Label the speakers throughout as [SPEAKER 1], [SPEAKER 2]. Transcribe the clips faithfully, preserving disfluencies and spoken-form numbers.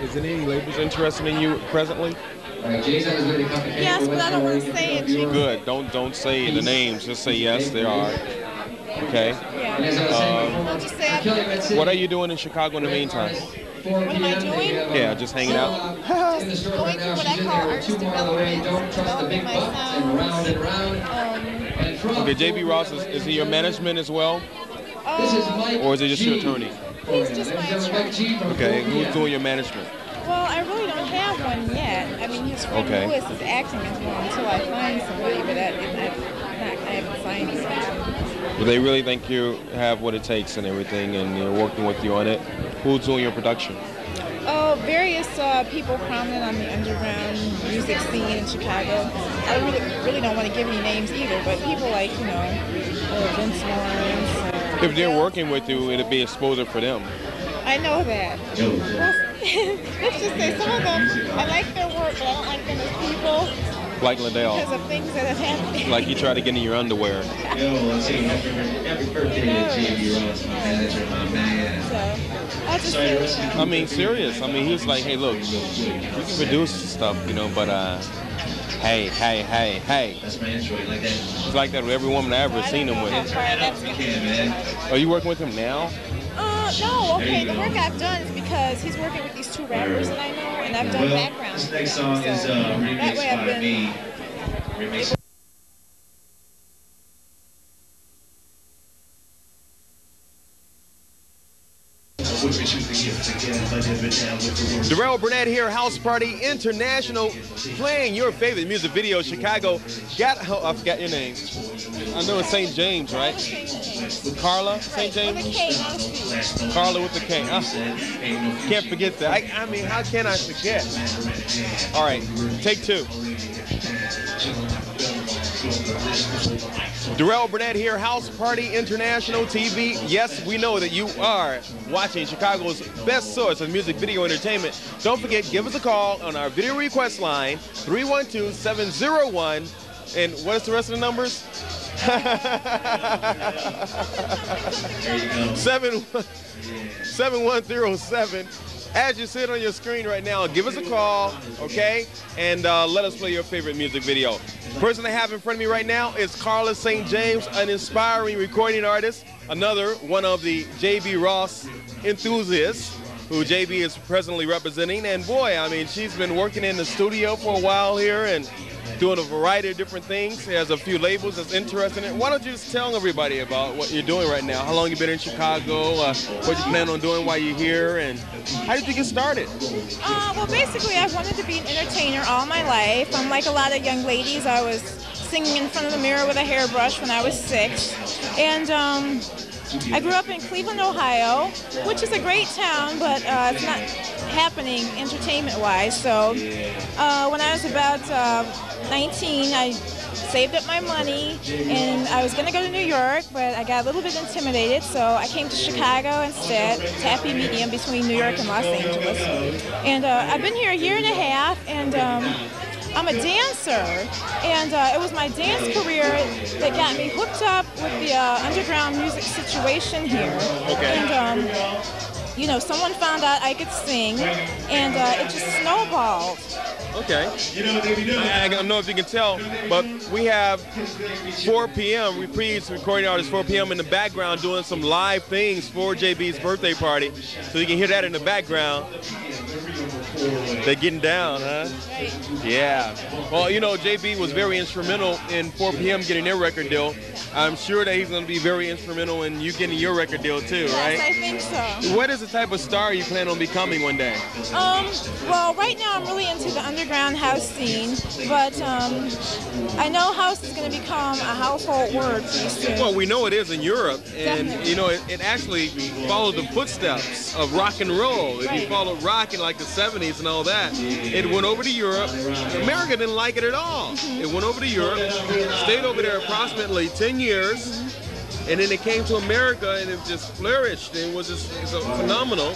[SPEAKER 1] Is there any labels interested in you presently?
[SPEAKER 2] Yes, but I don't want to say it.
[SPEAKER 1] Good. Don't don't say the names. Just say yes, there are. Okay.
[SPEAKER 2] Yeah.
[SPEAKER 1] Um,
[SPEAKER 2] I'll just say after.
[SPEAKER 1] what are you doing in Chicago in the meantime?
[SPEAKER 2] What am I doing?
[SPEAKER 1] Yeah, just hanging out.
[SPEAKER 2] Just going through what I call artist development, developing my sounds. Um,
[SPEAKER 1] Okay, J B Ross, is, is he your management as well?
[SPEAKER 2] um,
[SPEAKER 1] Or is he just your attorney?
[SPEAKER 2] he's just my attorney.
[SPEAKER 1] Okay, who's doing your management?
[SPEAKER 2] Well, I really don't have one yet. I mean, his friend
[SPEAKER 1] Okay.
[SPEAKER 2] Lewis is acting as one until I find somebody, but that, that, not, I haven't signed somebody.
[SPEAKER 1] Do they really think you have what it takes and everything and they're working with you on it? Who's doing your production?
[SPEAKER 2] Oh, various uh, people prominent on the underground music scene in Chicago. I really, really don't want to give any names either, but people like, you know, uh, Vince Lawrence. Uh,
[SPEAKER 1] If they're working with you, it'll be exposure for them.
[SPEAKER 2] I know that. Well, let's just say some of them, I like their work, but I don't like them as people
[SPEAKER 1] Like
[SPEAKER 2] because
[SPEAKER 1] Liddell.
[SPEAKER 2] of things that have happened.
[SPEAKER 1] Like he tried to get in your underwear.
[SPEAKER 3] Yo, let's see. Happy birthday to J B Ross, my manager, my man.
[SPEAKER 2] So, I'll just say that.
[SPEAKER 1] I mean, serious. I mean, he was like, hey, look, you can produce stuff, you know, but uh, hey, hey, hey, hey.
[SPEAKER 3] That's my intro. You like that?
[SPEAKER 1] It's like that with every woman I ever seen him with.
[SPEAKER 2] How far that's
[SPEAKER 3] We can, man.
[SPEAKER 1] Are you working with him now?
[SPEAKER 2] Uh, no, okay, the work I've done is because he's working with these two rappers that I know, and I've done
[SPEAKER 3] Well,
[SPEAKER 2] background.
[SPEAKER 3] this
[SPEAKER 2] for
[SPEAKER 3] next
[SPEAKER 2] them,
[SPEAKER 3] song is
[SPEAKER 2] so
[SPEAKER 3] uh,
[SPEAKER 2] that way I've
[SPEAKER 3] remixed by
[SPEAKER 2] been,
[SPEAKER 3] me. Remixed.
[SPEAKER 1] Darrell Burnett here, House Party International, playing your favorite music video, Chicago. Got, oh, I forgot your name. I know it's Saint James, right? Carla, Saint
[SPEAKER 2] with a
[SPEAKER 1] James?
[SPEAKER 2] K, not a C.
[SPEAKER 1] Carla with the K. Ah, can't forget that. I, I mean, how can I forget? All right, take two. Darrell Burnett here, House Party International T V. Yes, we know that you are watching Chicago's best source of music video entertainment. Don't forget, give us a call on our video request line, three one two, seven zero one, and what is the rest of the numbers? Seven, seven one zero seven. As you see it on your screen right now, give us a call, okay? And uh, let us play your favorite music video. The person I have in front of me right now is Carla Saint James, an inspiring recording artist, another one of the J B Ross enthusiasts, who J B is presently representing. And boy, I mean, she's been working in the studio for a while here and doing a variety of different things. She has a few labels that's interested in it. Why don't you just tell everybody about what you're doing right now? How long you've been in Chicago, uh, what you plan on doing while you're here, and how did you get started?
[SPEAKER 2] Uh, well, basically, I wanted to be an entertainer all my life. I'm like a lot of young ladies. I was singing in front of the mirror with a hairbrush when I was six. And um, I grew up in Cleveland, Ohio, which is a great town, but uh, it's not happening entertainment-wise. So uh, when I was about uh, nineteen, I saved up my money, and I was going to go to New York, but I got a little bit intimidated, so I came to Chicago instead, to happy medium between New York and Los Angeles. And uh, I've been here a year and a half, and um, I'm a dancer, and uh, it was my dance career that got me hooked up with the uh, underground music situation here.
[SPEAKER 1] Okay.
[SPEAKER 2] And, um, you know, someone found out I could sing, and uh, it just snowballed.
[SPEAKER 1] Okay. I, I don't know if you can tell, but we have four p m Reprise recording artist four p m in the background doing some live things for J B's birthday party. So you can hear that in the background. They're getting down, huh?
[SPEAKER 2] Right.
[SPEAKER 1] Yeah. Well, you know, J B was very instrumental in four p m getting their record deal. I'm sure that he's going to be very instrumental in you getting your record deal too,
[SPEAKER 2] Yes,
[SPEAKER 1] right?
[SPEAKER 2] I think so.
[SPEAKER 1] What is the type of star you plan on becoming one day?
[SPEAKER 2] Um, well, right now I'm really into the underground house scene, but um, I know house is going to become a household word pretty soon.
[SPEAKER 1] Well, we know it is in Europe, and
[SPEAKER 2] Definitely.
[SPEAKER 1] you know it, it actually followed the footsteps of rock and roll. If you
[SPEAKER 2] Right.
[SPEAKER 1] followed rock in like the seventies and all that, it went over to Europe. America didn't like it at all.
[SPEAKER 2] Mm-hmm.
[SPEAKER 1] It went over to Europe, stayed over there approximately ten years, and then it came to America and it just flourished. It was just it's a phenomenal.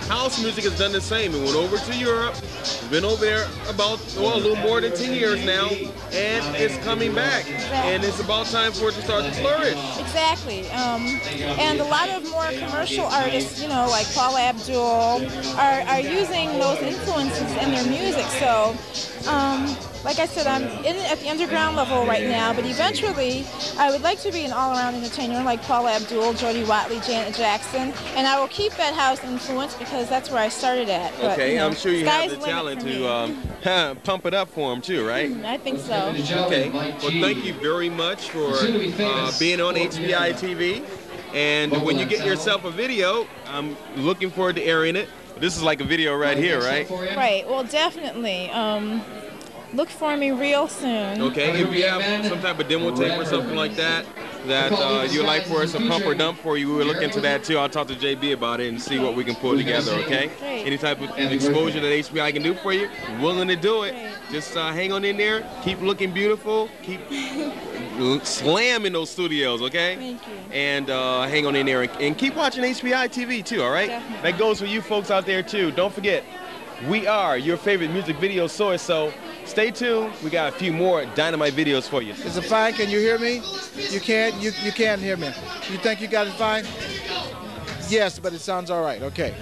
[SPEAKER 1] house music has done the same. It went over to Europe. It's been over there about, well, a little more than ten years now, and it's coming back. And it's about time for it to start to flourish.
[SPEAKER 2] Exactly. Um, and a lot of more commercial artists, you know, like Paula Abdul, are, are using those influences in their music. So, um, like I said, I'm in at the underground level right now, but eventually I would like to be an all-around entertainer like Paula Abdul, Jody Watley, Janet Jackson, and I will keep that house influence because that's where I started at. But,
[SPEAKER 1] Okay,
[SPEAKER 2] you know,
[SPEAKER 1] I'm sure you have the
[SPEAKER 2] sky's
[SPEAKER 1] talent
[SPEAKER 2] limit
[SPEAKER 1] to um, pump it up for them too, right?
[SPEAKER 2] I think so.
[SPEAKER 1] Okay, well, thank you very much for uh, being on H B I T V. And when you get yourself a video, I'm looking forward to airing it. This is like a video right here, right?
[SPEAKER 2] Right, well, definitely. Um, look for me real soon.
[SPEAKER 1] Okay, if you have some type of demo tape or something like that, that uh, you'd like for us to pump or dump for you, we will look into that too. I'll talk to J B about it and see what we can pull together, okay?
[SPEAKER 2] Great.
[SPEAKER 1] Any type of exposure that H B I can do for you, we're willing to do it.
[SPEAKER 2] Great.
[SPEAKER 1] Just uh, hang on in there, keep looking beautiful, keep slamming those studios, okay?
[SPEAKER 2] Thank you.
[SPEAKER 1] And uh, hang on in there and, and keep watching H B I T V too, all right?
[SPEAKER 2] Definitely.
[SPEAKER 1] That goes for you folks out there too. Don't forget, we are your favorite music video source, so stay tuned. We got a few more dynamite videos for you.
[SPEAKER 4] Is it fine? Can you hear me? You can't? You, you can't hear me. You think you got it fine? Yes, but it sounds all right. Okay.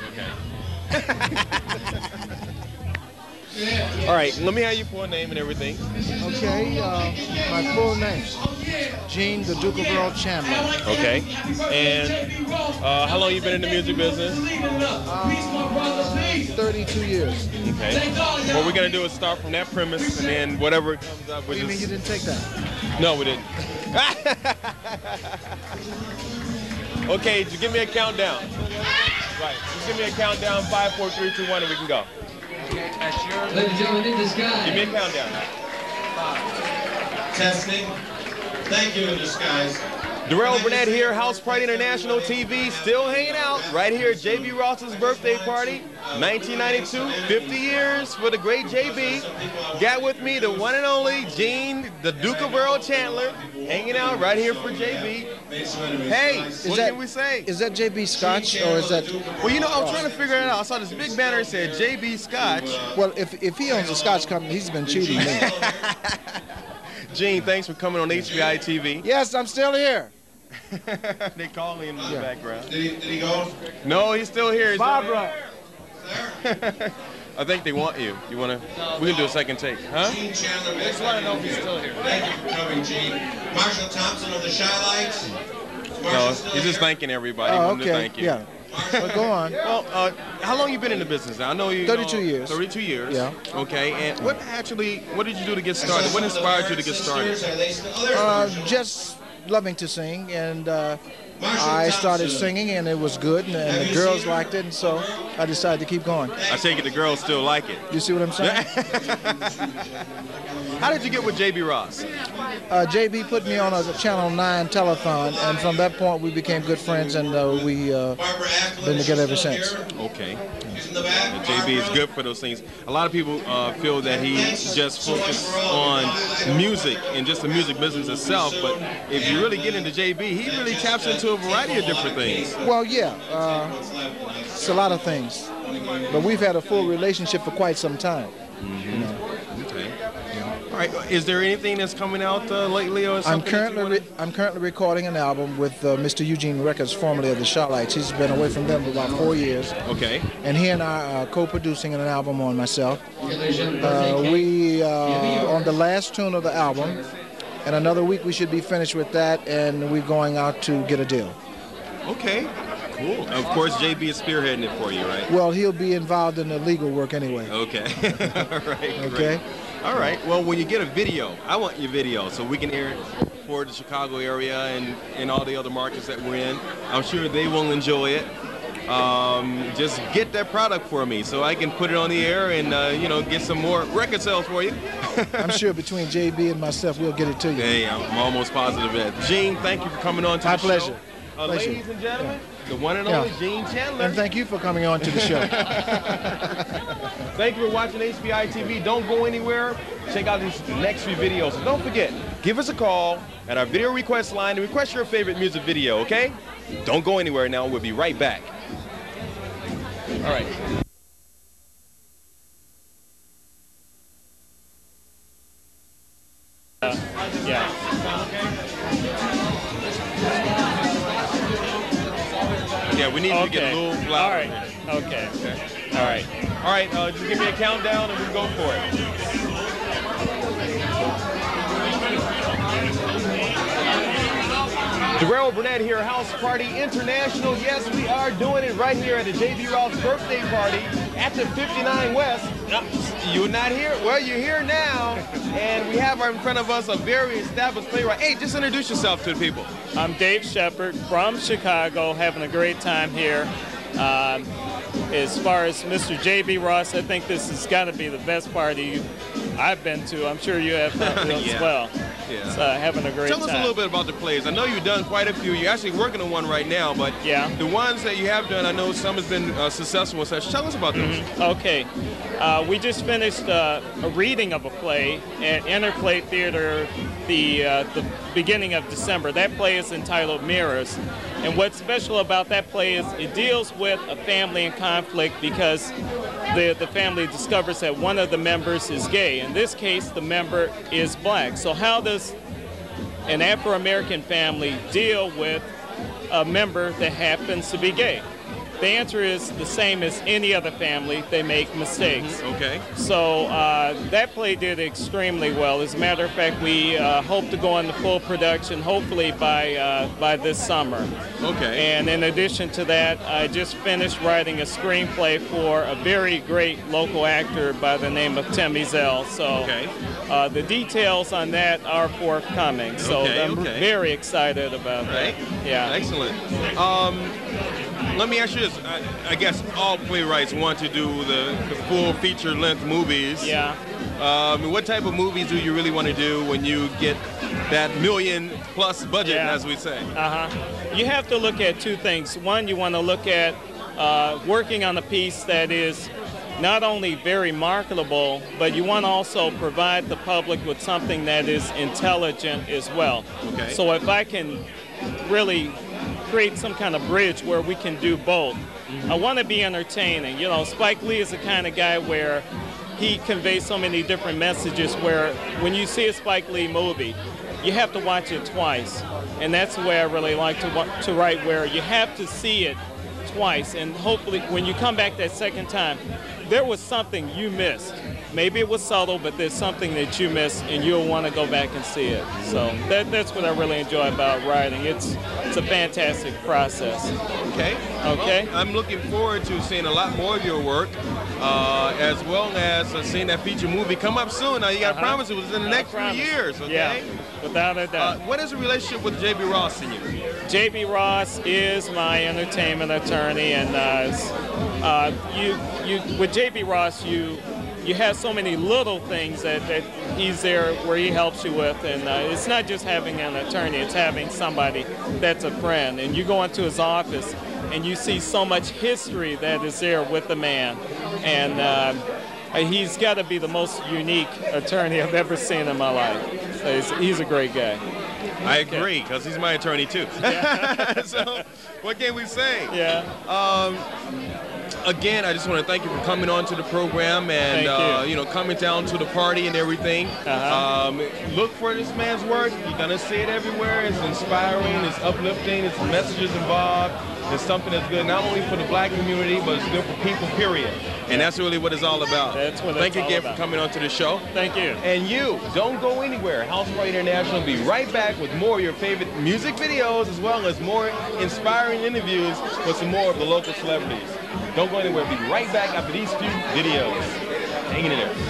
[SPEAKER 1] All right, let me have your full name and everything.
[SPEAKER 4] Okay, uh, my full name, Gene the Duke of Earl Chandler.
[SPEAKER 1] Okay. And uh, how long you been in the music business?
[SPEAKER 4] Uh, thirty-two years.
[SPEAKER 1] Okay. What we're gonna do is start from that premise, and then whatever comes up,
[SPEAKER 4] What
[SPEAKER 1] we
[SPEAKER 4] do you mean
[SPEAKER 1] just...
[SPEAKER 4] you didn't take that?
[SPEAKER 1] No, we didn't. Okay, just give me a countdown. Right, just give me a countdown, five, four, three, two, one, and we can go.
[SPEAKER 3] Ladies and gentlemen, in the sky.
[SPEAKER 1] Give me a countdown.
[SPEAKER 5] Testing. Thank you, in disguise.
[SPEAKER 1] Darrell Burnett here, House Party International T V, still hanging out right here at J B Ross's birthday party, nineteen ninety-two, fifty years for the great J B. Got with me the one and only Gene, the Duke of Earl Chandler, hanging out right here for J B. Hey, what
[SPEAKER 4] that-
[SPEAKER 1] can we say?
[SPEAKER 4] Is that J B Scotch or is that?
[SPEAKER 1] Well, you know, I was trying to figure it out. I saw this big banner that said J B Scotch.
[SPEAKER 4] Well, if if he owns a Scotch company, he's been cheating me.
[SPEAKER 1] Gene, thanks for coming on H B I T V.
[SPEAKER 4] Yes, I'm still here.
[SPEAKER 1] They call me in the
[SPEAKER 4] Yeah.
[SPEAKER 1] background.
[SPEAKER 5] Did he, did he go?
[SPEAKER 1] No, he's still here. He's
[SPEAKER 4] Barbara.
[SPEAKER 1] I think they want you. You want to? We can do a second take, huh?
[SPEAKER 5] Gene Chandler. I just want to know if he's still here. Thank you for coming, Gene. Marshall Thompson of the Shy Lights. Is
[SPEAKER 1] No,
[SPEAKER 5] Marshall still
[SPEAKER 1] he's just
[SPEAKER 5] here?
[SPEAKER 1] thanking everybody. He
[SPEAKER 4] Oh,
[SPEAKER 1] wanted to
[SPEAKER 4] okay.
[SPEAKER 1] thank you.
[SPEAKER 4] Yeah. Well, go on.
[SPEAKER 1] Well, uh, how long you been in the business? I know you.
[SPEAKER 4] thirty-two
[SPEAKER 1] know,
[SPEAKER 4] years.
[SPEAKER 1] Thirty-two years.
[SPEAKER 4] Yeah.
[SPEAKER 1] Okay. And what actually? What did you do to get started? What inspired you to get started?
[SPEAKER 5] Sisters, are they still- oh, there's
[SPEAKER 4] Uh,
[SPEAKER 5] Marshall.
[SPEAKER 4] just loving to sing, and uh,
[SPEAKER 5] Marshall
[SPEAKER 4] I started
[SPEAKER 5] Thompson.
[SPEAKER 4] singing, and it was good, and, and
[SPEAKER 5] Have
[SPEAKER 4] the
[SPEAKER 5] you
[SPEAKER 4] girls
[SPEAKER 5] seen her?
[SPEAKER 4] liked it, and so I decided to keep going.
[SPEAKER 1] I take it the girls still like it.
[SPEAKER 4] You see what I'm saying?
[SPEAKER 1] How did you get with J B Ross?
[SPEAKER 4] Uh, J B put me on a Channel nine telethon, and from that point we became good friends, and uh, we uh,
[SPEAKER 5] Barbara Acklin,
[SPEAKER 4] been together ever
[SPEAKER 5] she's still
[SPEAKER 4] since.
[SPEAKER 5] here.
[SPEAKER 1] Okay.
[SPEAKER 5] She's in the back.
[SPEAKER 1] J B is
[SPEAKER 5] Barbara.
[SPEAKER 1] good for those things. A lot of people uh, feel that he just focused on music and just the music business itself, but if you really get into J B, he really taps into a variety of different things.
[SPEAKER 4] Well, yeah, uh, it's a lot of things, but we've had a full relationship for quite some time. You know.
[SPEAKER 1] Okay. All right. Is there anything that's coming out uh, lately or something?
[SPEAKER 4] I'm
[SPEAKER 1] that you
[SPEAKER 4] currently
[SPEAKER 1] wanna-
[SPEAKER 4] re- I'm currently recording an album with uh, Mister Eugene Records, formerly of the Charlites. He's been away from them for about four years,
[SPEAKER 1] Okay.
[SPEAKER 4] and he and I are co-producing an album on myself. Uh, we uh, on the last tune of the album. In another week, we should be finished with that, and we're going out to get a deal.
[SPEAKER 1] Okay. Cool. Of course, J B is spearheading it for you, right?
[SPEAKER 4] Well, he'll be involved in the legal work anyway.
[SPEAKER 1] Okay. All right.
[SPEAKER 4] Okay.
[SPEAKER 1] Great. All right. Well, when you get a video, I want your video so we can air it for the Chicago area and, and all the other markets that we're in. I'm sure they will enjoy it. Um, just get that product for me so I can put it on the air and, uh, you know, get some more record sales for you.
[SPEAKER 4] I'm sure between J B and myself, we'll get it to you.
[SPEAKER 1] Hey, I'm almost positive of that. Gene, thank you for coming on to
[SPEAKER 4] My
[SPEAKER 1] the
[SPEAKER 4] pleasure.
[SPEAKER 1] show. Uh,
[SPEAKER 4] Pleasure.
[SPEAKER 1] Ladies and gentlemen, the one and
[SPEAKER 4] Yeah.
[SPEAKER 1] only Gene Chandler.
[SPEAKER 4] And thank you for coming on to the show.
[SPEAKER 1] Thank you for watching H B I T V. Don't go anywhere. Check out these next few videos. And don't forget, give us a call at our video request line and request your favorite music video, okay? Don't go anywhere now. We'll be right back. All right.
[SPEAKER 6] Uh, yeah.
[SPEAKER 1] Yeah, we need
[SPEAKER 6] okay.
[SPEAKER 1] to get a little louder.
[SPEAKER 6] All right. Okay.
[SPEAKER 1] Okay.
[SPEAKER 6] All right.
[SPEAKER 1] All right, uh, just give me a countdown and we'll go for it. Darrell Burnett here, House Party International. Yes, we are doing it right here at the J B Ross birthday party at the fifty-nine West. You're not here? Well, you're here now. And we have in front of us a very established playwright. Hey, just introduce yourself to the people.
[SPEAKER 6] I'm Dave Shepard from Chicago, having a great time here. Um, as far as Mister J B Ross, I think this has got to be the best party I've been to. I'm sure you have uh,
[SPEAKER 1] yeah.
[SPEAKER 6] as well.
[SPEAKER 1] Yeah.
[SPEAKER 6] So, uh, having a great
[SPEAKER 1] Tell
[SPEAKER 6] time.
[SPEAKER 1] us a little bit about the plays. I know you've done quite a few. You're actually working on one right now, but
[SPEAKER 6] yeah.
[SPEAKER 1] the ones that you have done, I know some has been uh, successful and such. Tell us about those.
[SPEAKER 6] Mm-hmm. Okay. Uh, we just finished uh, a reading of a play at Interplay Theater the, uh, the beginning of December. That play is entitled Mirrors. And what's special about that play is it deals with a family in conflict because the, the family discovers that one of the members is gay. In this case, the member is black. So how does an Afro-American family deal with a member that happens to be gay? The answer is the same as any other family. They make mistakes.
[SPEAKER 1] Okay.
[SPEAKER 6] So uh, that play did extremely well. As a matter of fact, we uh, hope to go into full production hopefully by uh, by this summer.
[SPEAKER 1] Okay.
[SPEAKER 6] And in addition to that, I just finished writing a screenplay for a very great local actor by the name of Tim Ezel. So
[SPEAKER 1] okay.
[SPEAKER 6] uh, the details on that are forthcoming. So
[SPEAKER 1] okay,
[SPEAKER 6] I'm
[SPEAKER 1] okay.
[SPEAKER 6] very excited about
[SPEAKER 1] right.
[SPEAKER 6] that. Yeah.
[SPEAKER 1] Excellent. Um, Let me ask you this. I, I guess all playwrights want to do the, the full feature-length movies.
[SPEAKER 6] Yeah.
[SPEAKER 1] Um, what type of movies do you really want to do when you get that million-plus budget,
[SPEAKER 6] yeah.
[SPEAKER 1] as we say?
[SPEAKER 6] Uh-huh. You have to look at two things. One, you want to look at uh, working on a piece that is not only very marketable, but you want to also provide the public with something that is intelligent as well.
[SPEAKER 1] Okay.
[SPEAKER 6] So if I can really create some kind of bridge where we can do both. Mm-hmm. I want to be entertaining. You know, Spike Lee is the kind of guy where he conveys so many different messages where when you see a Spike Lee movie, you have to watch it twice. And that's the way I really like to, to write, where you have to see it twice. And hopefully when you come back that second time, there was something you missed. Maybe it was subtle, but there's something that you missed, and you'll want to go back and see it. So that, that's what I really enjoy about writing. It's it's a fantastic process.
[SPEAKER 1] Okay.
[SPEAKER 6] Okay.
[SPEAKER 1] Well, I'm looking forward to seeing a lot more of your work, uh, as well as uh, seeing that feature movie come up soon. Now, you got to uh-huh. promise it was in the next few years, okay?
[SPEAKER 6] Yeah, without a doubt.
[SPEAKER 1] Uh, what is the relationship with J B Ross and you?
[SPEAKER 6] J B Ross is my entertainment attorney, and uh, uh, you, you, with J B Ross, you you have so many little things that, that he's there where he helps you with, and uh, it's not just having an attorney, it's having somebody that's a friend. And you go into his office and you see so much history that is there with the man, and uh, he's got to be the most unique attorney I've ever seen in my life. So he's, he's a great guy.
[SPEAKER 1] I agree, because he's my attorney too.
[SPEAKER 6] Yeah.
[SPEAKER 1] So what can we say?
[SPEAKER 6] Yeah.
[SPEAKER 1] Um, Again, I just want to thank you for coming on to the program and,
[SPEAKER 6] you.
[SPEAKER 1] Uh, you know, coming down to the party and everything.
[SPEAKER 6] Uh-huh.
[SPEAKER 1] Um, look for this man's work. You're going to see it everywhere. It's inspiring. It's uplifting. It's messages involved. It's something that's good not only for the black community, but it's good for people, period. And that's really what it's all about.
[SPEAKER 6] That's what
[SPEAKER 1] Thank
[SPEAKER 6] it's
[SPEAKER 1] you
[SPEAKER 6] all
[SPEAKER 1] again
[SPEAKER 6] about.
[SPEAKER 1] for coming on to the show.
[SPEAKER 6] Thank you.
[SPEAKER 1] And you, don't go anywhere. House Party International will be right back with more of your favorite music videos, as well as more inspiring interviews with some more of the local celebrities. Don't go anywhere. We'll be right back after these few videos. Hang in there.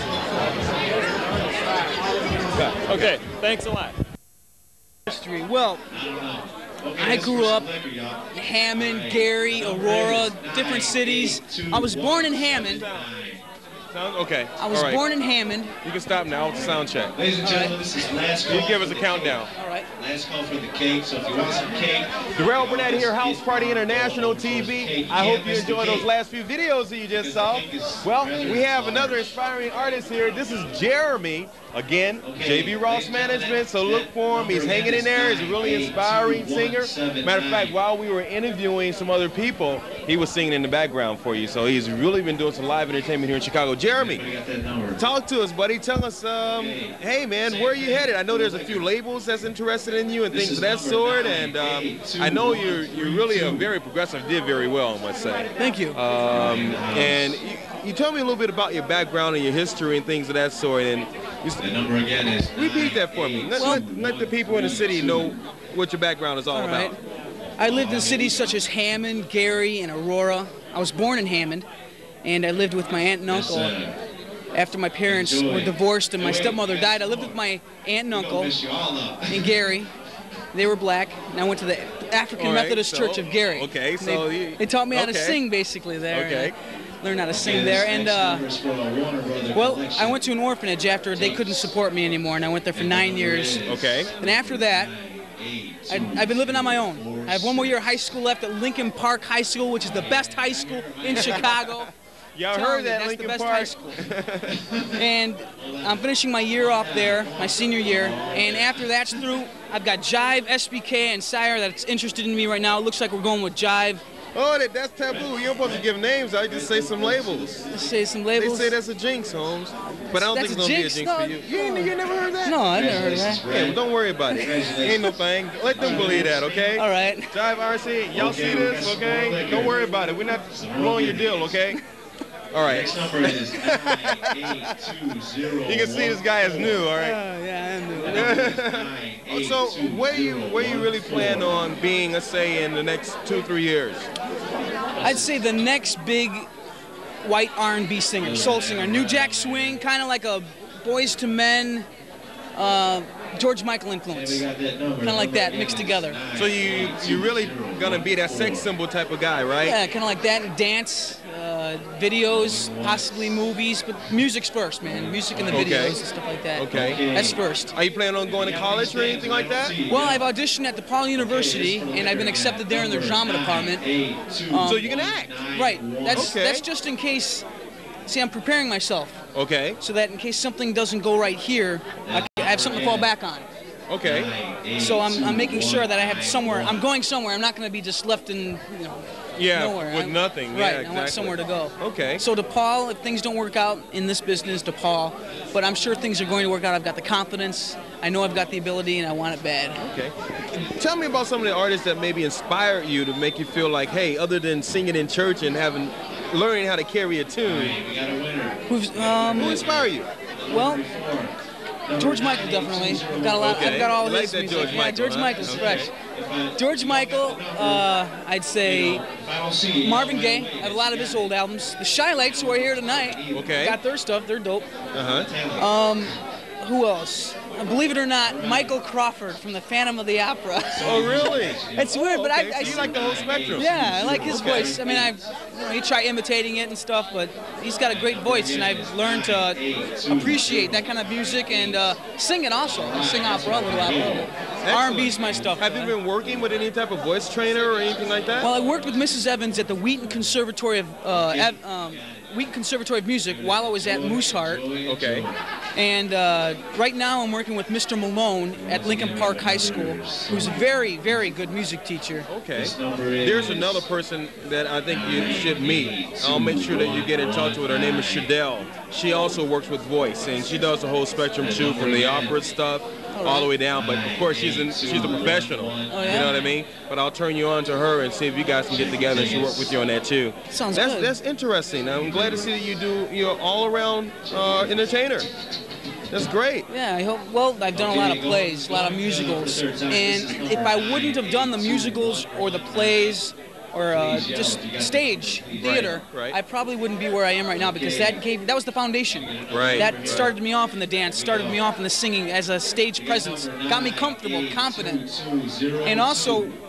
[SPEAKER 1] Okay.
[SPEAKER 6] Okay, thanks a lot.
[SPEAKER 7] History. Well, I grew up in Hammond, Gary, Aurora, different cities. I was born in Hammond.
[SPEAKER 1] Sound okay.
[SPEAKER 7] I was
[SPEAKER 1] All right.
[SPEAKER 7] born in Hammond.
[SPEAKER 1] You can stop now. It's a sound check.
[SPEAKER 5] Ladies and gentlemen, this is the last
[SPEAKER 1] You
[SPEAKER 5] call.
[SPEAKER 1] give us a countdown.
[SPEAKER 7] All right.
[SPEAKER 5] Last call for the cake, so if you want some cake.
[SPEAKER 1] Darrell Burnett here, House Party International T V. I hope you enjoyed those last few videos that you just saw. Well, we have another inspiring artist here. This is Jeremy. Again, J B Ross Management, so look for him. He's hanging in there. He's a really inspiring singer. Matter of fact, while we were interviewing some other people, he was singing in the background for you. So he's really been doing some live entertainment here in Chicago. Jeremy, talk to us, buddy. Tell us, um, hey, man, where are you headed? I know there's a few labels that's interested in you and things of that sort, and um, I know you're, you're really a very progressive, did very well, I must say.
[SPEAKER 7] Thank you.
[SPEAKER 1] Um, and you, you tell me a little bit about your background and your history and things of that sort, and
[SPEAKER 5] the number again is
[SPEAKER 1] repeat that for me. Let,
[SPEAKER 7] well,
[SPEAKER 1] let, let the people in the city know what your background is all,
[SPEAKER 7] all right.
[SPEAKER 1] about.
[SPEAKER 7] I lived in cities such as Hammond, Gary, and Aurora. I was born in Hammond, and I lived with my aunt and uncle. After my parents were divorced and my stepmother died, I lived with my aunt and uncle in Gary. They were black, and I went to the African
[SPEAKER 1] All right,
[SPEAKER 7] Methodist
[SPEAKER 1] so,
[SPEAKER 7] Church of Gary.
[SPEAKER 1] Okay, so
[SPEAKER 7] they,
[SPEAKER 1] you,
[SPEAKER 7] they taught me how
[SPEAKER 1] okay.
[SPEAKER 7] to sing, basically, there.
[SPEAKER 1] Okay.
[SPEAKER 7] Learned how to sing there, and uh, well, I went to an orphanage after they couldn't support me anymore, and I went there for nine years.
[SPEAKER 1] Okay.
[SPEAKER 7] And after that, I, I've been living on my own. I have one more year of high school left at Lincoln Park High School, which is the best high school in Chicago.
[SPEAKER 1] Y'all
[SPEAKER 7] Telling
[SPEAKER 1] heard
[SPEAKER 7] you,
[SPEAKER 1] that,
[SPEAKER 7] that's
[SPEAKER 1] Lincoln
[SPEAKER 7] the best
[SPEAKER 1] Park?
[SPEAKER 7] high school. And I'm finishing my year off there, my senior year, and after that's through, I've got Jive, S B K, and Sire that's interested in me right now. It looks like we're going with Jive.
[SPEAKER 1] Oh, that, that's taboo. You're supposed to give names. I just say some labels.
[SPEAKER 7] Let's say some labels.
[SPEAKER 1] They say that's a jinx, Holmes. But I don't
[SPEAKER 7] That's
[SPEAKER 1] think it's
[SPEAKER 7] a
[SPEAKER 1] going to be a
[SPEAKER 7] jinx?
[SPEAKER 1] jinx
[SPEAKER 7] No,
[SPEAKER 1] for you. You, ain't, you never heard that?
[SPEAKER 7] No, I've never heard of that.
[SPEAKER 1] Yeah, well, don't worry about it. Ain't no thing. Let them believe that, okay?
[SPEAKER 7] All right.
[SPEAKER 1] Jive R C, y'all see this, okay? Don't worry about it. We're not blowing your deal, okay? All right.
[SPEAKER 5] Next number is nine eight two zero.
[SPEAKER 1] You can see this guy is new, all right?
[SPEAKER 7] Oh, yeah, I knew.
[SPEAKER 1] So where you where you really plan on being, let's say, in the next two, three years?
[SPEAKER 7] I'd say the next big white R and B singer, soul singer, New Jack Swing, kind of like a Boys to Men, uh, George Michael influence, kind of like that mixed together.
[SPEAKER 1] So you you really gonna be that sex symbol type of guy, right?
[SPEAKER 7] Yeah, kind of like that, and dance, uh, videos, possibly movies, but music's first, man. Music in the videos
[SPEAKER 1] Okay.
[SPEAKER 7] and stuff like that.
[SPEAKER 1] Okay.
[SPEAKER 7] That's first.
[SPEAKER 1] Are you planning on going to college or anything like that?
[SPEAKER 7] Well, I've auditioned at DePaul University, and I've been accepted there in their drama department. Um,
[SPEAKER 1] So you can act.
[SPEAKER 7] Right. That's
[SPEAKER 1] Okay.
[SPEAKER 7] that's just in case. See, I'm preparing myself
[SPEAKER 1] Okay.
[SPEAKER 7] so that in case something doesn't go right here, I I have something to fall back on.
[SPEAKER 1] Okay.
[SPEAKER 7] So I'm, I'm making sure that I have somewhere. I'm going somewhere. I'm not going to be just left in, you know,
[SPEAKER 1] Yeah,
[SPEAKER 7] nowhere.
[SPEAKER 1] with
[SPEAKER 7] I-
[SPEAKER 1] nothing.
[SPEAKER 7] Right.
[SPEAKER 1] Yeah,
[SPEAKER 7] I want
[SPEAKER 1] exactly.
[SPEAKER 7] somewhere to go.
[SPEAKER 1] Okay.
[SPEAKER 7] So DePaul, if things don't work out in this business, DePaul, but I'm sure things are going to work out. I've got the confidence. I know I've got the ability, and I want it bad.
[SPEAKER 1] Okay. Tell me about some of the artists that maybe inspired you to make you feel like, hey, other than singing in church and having, learning how to carry a tune,
[SPEAKER 7] Who's, um,
[SPEAKER 1] who inspired you?
[SPEAKER 7] well, George Michael definitely. I've got a lot.
[SPEAKER 1] Okay.
[SPEAKER 7] I've got all
[SPEAKER 1] You like
[SPEAKER 7] his
[SPEAKER 1] that
[SPEAKER 7] music.
[SPEAKER 1] George
[SPEAKER 7] yeah,
[SPEAKER 1] Michael,
[SPEAKER 7] George
[SPEAKER 1] huh?
[SPEAKER 7] Michael's
[SPEAKER 1] Okay.
[SPEAKER 7] fresh. George Michael, uh, I'd say Marvin Gaye. I have a lot of his old albums. The Shy Lights, who are here tonight.
[SPEAKER 1] Okay.
[SPEAKER 7] Got their stuff. They're dope.
[SPEAKER 1] Uh-huh.
[SPEAKER 7] Who else? Believe it or not, Michael Crawford from the Phantom of the Opera.
[SPEAKER 1] Oh, really?
[SPEAKER 7] It's weird, but
[SPEAKER 1] okay.
[SPEAKER 7] I, I
[SPEAKER 1] so you like the whole spectrum?
[SPEAKER 7] Yeah, I like his
[SPEAKER 1] Okay.
[SPEAKER 7] voice. I mean, I, you know, he tried imitating it and stuff, but he's got a great voice, and I've learned to appreciate that kind of music and uh, sing it also. I sing opera, a little opera. R and B's my stuff.
[SPEAKER 1] Have you been working with any type of voice trainer or anything like that?
[SPEAKER 7] Well, I worked with Missus Evans at the Wheaton Conservatory of uh, Ev- um, Wheaton Conservatory of Music while I was at Mooseheart.
[SPEAKER 1] Okay.
[SPEAKER 7] And uh, right now I'm working with Mister Malone at Lincoln Park High School, who's a very, very good music teacher.
[SPEAKER 1] Okay. There's another person that I think you should meet. I'll make sure that you get in touch with her. Her name is Shadell. She also works with voice, and she does the whole spectrum too, from the opera stuff all the way down. But of course, she's in, she's a professional.
[SPEAKER 7] Oh, yeah?
[SPEAKER 1] You know what I mean? But I'll turn you on to her and see if you guys can get together. She'll work with you on that too.
[SPEAKER 7] Sounds
[SPEAKER 1] that's,
[SPEAKER 7] good.
[SPEAKER 1] That's interesting. I'm glad to see that you do. You're all around uh, entertainer. That's great.
[SPEAKER 7] Yeah, I hope. Well, I've done a lot of plays, a lot of musicals, and if I wouldn't have done the musicals or the plays or uh, just stage theater,
[SPEAKER 1] Right, right.
[SPEAKER 7] I probably wouldn't be where I am right now because that gave that was the foundation.
[SPEAKER 1] Right,
[SPEAKER 7] That
[SPEAKER 1] right.
[SPEAKER 7] started me off in the dance, started me off in the singing as a stage presence, got me comfortable, confident, and also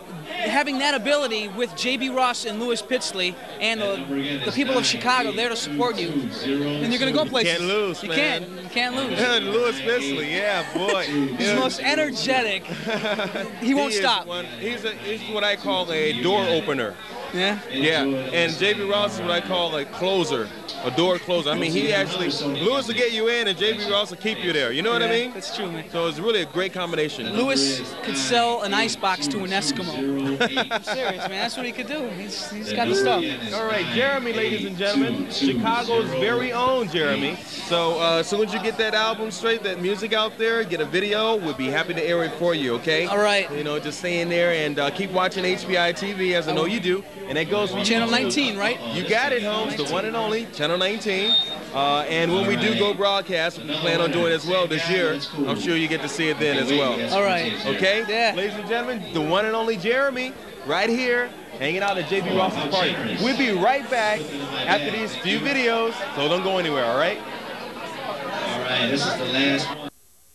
[SPEAKER 7] having that ability with J B Ross and Louis Pitsley and the, the people of Chicago there to support you, then you're going to go places.
[SPEAKER 1] You can't lose,
[SPEAKER 7] you
[SPEAKER 1] man.
[SPEAKER 7] Can't, you can't lose.
[SPEAKER 1] Louis Pitsley, yeah, boy.
[SPEAKER 7] He's the most energetic. He won't
[SPEAKER 1] he
[SPEAKER 7] stop.
[SPEAKER 1] One, he's, a, he's what I call a door opener.
[SPEAKER 7] Yeah?
[SPEAKER 1] Yeah, and J B Ross is what I call a closer, a door closer. I mean, he actually, Louis will get you in and J B Ross will keep you there. You know what
[SPEAKER 7] yeah,
[SPEAKER 1] I mean?
[SPEAKER 7] That's true, man.
[SPEAKER 1] So it's really a great combination.
[SPEAKER 7] Louis could sell an icebox to an Eskimo. I'm serious, man. That's what he could do. He's, he's got the stuff.
[SPEAKER 1] All right, Jeremy, ladies and gentlemen, Chicago's very own Jeremy. So uh, as soon as you get that album straight, that music out there, get a video, we'll be happy to air it for you, okay?
[SPEAKER 7] All right.
[SPEAKER 1] You know, just stay in there and uh, keep watching H B I T V, as I know you do. And that goes for you
[SPEAKER 7] Channel
[SPEAKER 1] too.
[SPEAKER 7] nineteen, right?
[SPEAKER 1] You got it, Holmes, the one and only, Channel nineteen. Uh, and when we do go broadcast, we plan on doing it as well this year. I'm sure you get to see it then as well.
[SPEAKER 7] All right.
[SPEAKER 1] Okay?
[SPEAKER 7] Yeah.
[SPEAKER 1] Ladies and gentlemen, the one and only Jeremy, right here, hanging out at J B Ross's party. We'll be right back after these few videos, so don't go anywhere, all right?
[SPEAKER 3] All right, this is the last one.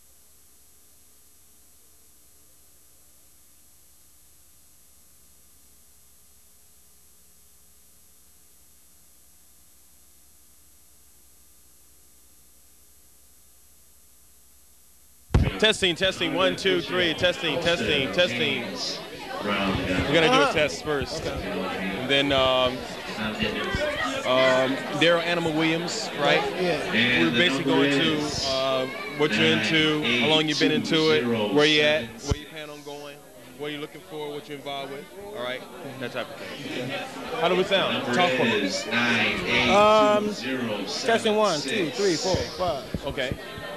[SPEAKER 1] Testing, testing, one, two, three, testing, testing, testing. We're gonna do a test first. And then um, um, Daryl Animal Williams, right?
[SPEAKER 8] Yeah.
[SPEAKER 1] We're basically going to uh, what you're into, how long you've been into it, where you at, where you plan on going, what you're looking for, what you're involved with, all right? That type of thing. How do we sound? Talk for me.
[SPEAKER 8] Um, testing one, two, three, four, five.
[SPEAKER 1] Okay.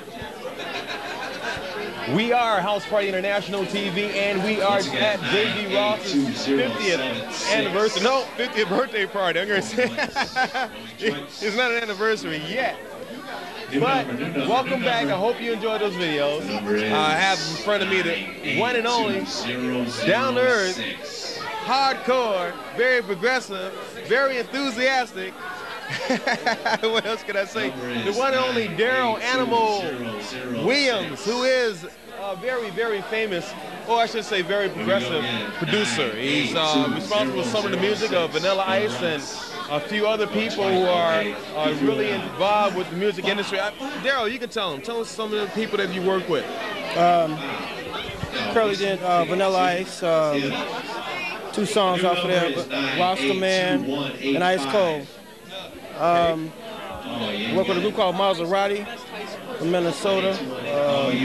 [SPEAKER 1] We are House Party International T V, and we are at J B Ross's fiftieth anniversary. No, fiftieth birthday party. I'm going to say it's not an anniversary yet. But welcome back. I hope you enjoyed those videos. I have in front of me the one and only, down to earth, hardcore, very progressive, very enthusiastic. What else can I say? The one and only Daryl Animal Williams, who is a very, very famous, or I should say very progressive producer. He's uh, responsible for some of the music of Vanilla Ice and a few other people who are uh, really involved with the music industry. Daryl, you can tell them. Tell us some of the people that you work with.
[SPEAKER 8] Um, currently did uh, Vanilla Ice, um, two songs off of there, Roster Man and Ice Cold. Um, work with a group called Maserati from Minnesota. Um,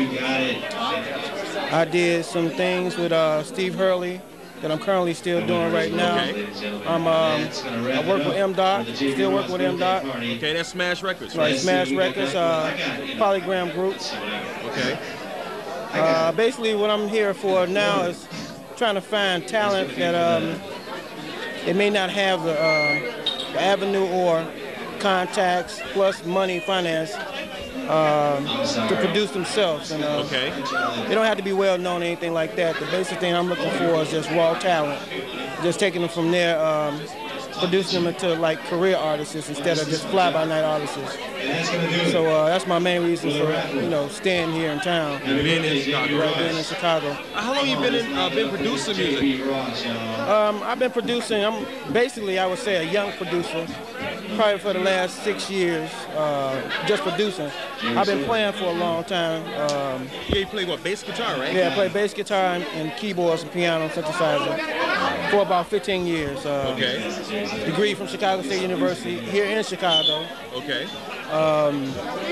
[SPEAKER 8] I did some things with uh, Steve Hurley that I'm currently still doing right now. I'm, um, I work with M Dot, still work with M Dot.
[SPEAKER 1] Okay, that's Smash Records, right?
[SPEAKER 8] Right, Smash Records, uh, Polygram Group.
[SPEAKER 1] Okay.
[SPEAKER 8] Uh, basically, what I'm here for now is trying to find talent that um, it may not have the, uh, the avenue or contacts plus money, finance um, to produce themselves. And, uh,
[SPEAKER 1] okay.
[SPEAKER 8] They don't have to be well known or anything like that. The basic thing I'm looking for is just raw talent. Just taking them from there, um, producing them into like career artists instead of just fly-by-night artists. So uh, that's my main reason for you know staying here in town.
[SPEAKER 1] Being in Chicago.
[SPEAKER 8] Right, being in Chicago.
[SPEAKER 1] How long you been in, uh, been producing music?
[SPEAKER 8] Um, I've been producing. I'm basically I would say a young producer. Probably for the last six years, uh, just producing. I've been playing for a long time. Um,
[SPEAKER 1] yeah, you play what, bass guitar, right?
[SPEAKER 8] Yeah, I play bass guitar and, and keyboards and piano, synthesizer for about fifteen years. Uh,
[SPEAKER 1] okay.
[SPEAKER 8] Degree from Chicago State University here in Chicago.
[SPEAKER 1] Okay.
[SPEAKER 8] Um,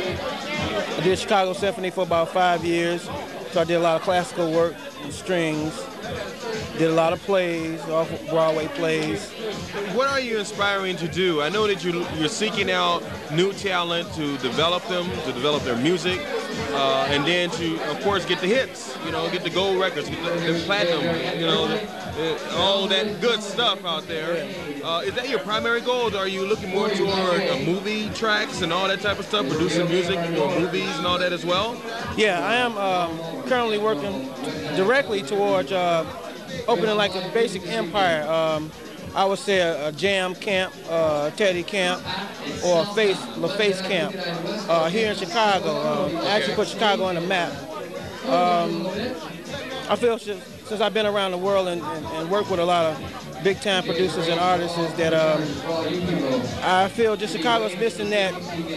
[SPEAKER 8] I did Chicago Symphony for about five years, so I did a lot of classical work and strings. Did a lot of plays, off Broadway plays.
[SPEAKER 1] What are you inspiring to do? I know that you, you're seeking out new talent to develop them, to develop their music, uh, and then to, of course, get the hits, you know, get the gold records, get the, the platinum, you know, the, the, all that good stuff out there. Uh, is that your primary goal, or are you looking more toward uh, movie tracks and all that type of stuff, producing music for movies and all that as well?
[SPEAKER 8] Yeah, I am um, currently working directly towards uh, opening like a basic empire. Um, I would say a, a Jam camp, uh, Teddy camp, or a Face, LaFace camp uh, here in Chicago. Uh, actually put Chicago on the map. Um, I feel since I've been around the world and, and, and worked with a lot of big-time producers and artists, is that um, I feel just Chicago's missing that.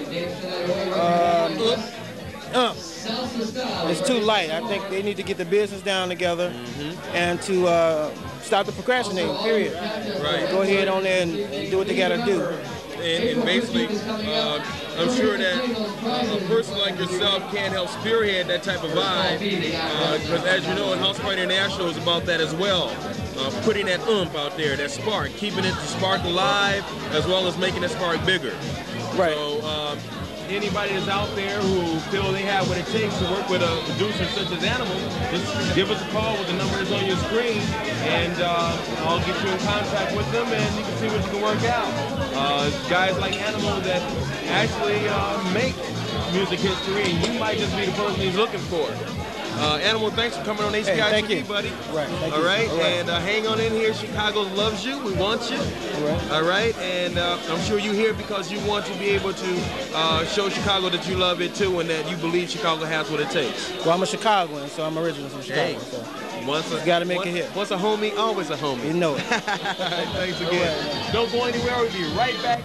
[SPEAKER 8] Um, uh, it's too light. I think they need to get the business down together mm-hmm. and to uh, stop the procrastinating, period.
[SPEAKER 1] Right.
[SPEAKER 8] Go ahead on there and, and do what they got to do.
[SPEAKER 1] And, and basically, uh, I'm sure that uh, a person like yourself can't help spearhead that type of vibe, because uh, as you know, House Party International is about that as well. Uh, putting that oomph out there, that spark, keeping it the spark alive, as well as making that spark bigger.
[SPEAKER 8] Right.
[SPEAKER 1] So, um, anybody that's out there who feel they have what it takes to work with a producer such as Animal, just give us a call with the number that's on your screen, and uh, I'll get you in contact with them, and you can see what you can work out. Uh, guys like Animal that actually uh, make music history, and you might just be the person he's looking for. Uh, Animal, thanks for coming on H B I T V,
[SPEAKER 8] hey,
[SPEAKER 1] buddy.
[SPEAKER 8] Right, thank
[SPEAKER 1] all
[SPEAKER 8] you.
[SPEAKER 1] right,
[SPEAKER 8] all right.
[SPEAKER 1] and uh, hang on in here. Chicago loves you. We want you.
[SPEAKER 8] All right.
[SPEAKER 1] All right, and uh, I'm sure you're here because you want to be able to uh, show Chicago that you love it too, and that you believe Chicago has what it takes.
[SPEAKER 8] Well, I'm a Chicagoan, so I'm originally from Chicago.
[SPEAKER 1] Hey.
[SPEAKER 8] So.
[SPEAKER 1] Once a,
[SPEAKER 8] Gotta make
[SPEAKER 1] once,
[SPEAKER 8] it hit.
[SPEAKER 1] Once a homie, always a homie.
[SPEAKER 8] You know it.
[SPEAKER 1] Thanks again. Don't go anywhere. We'll be right back.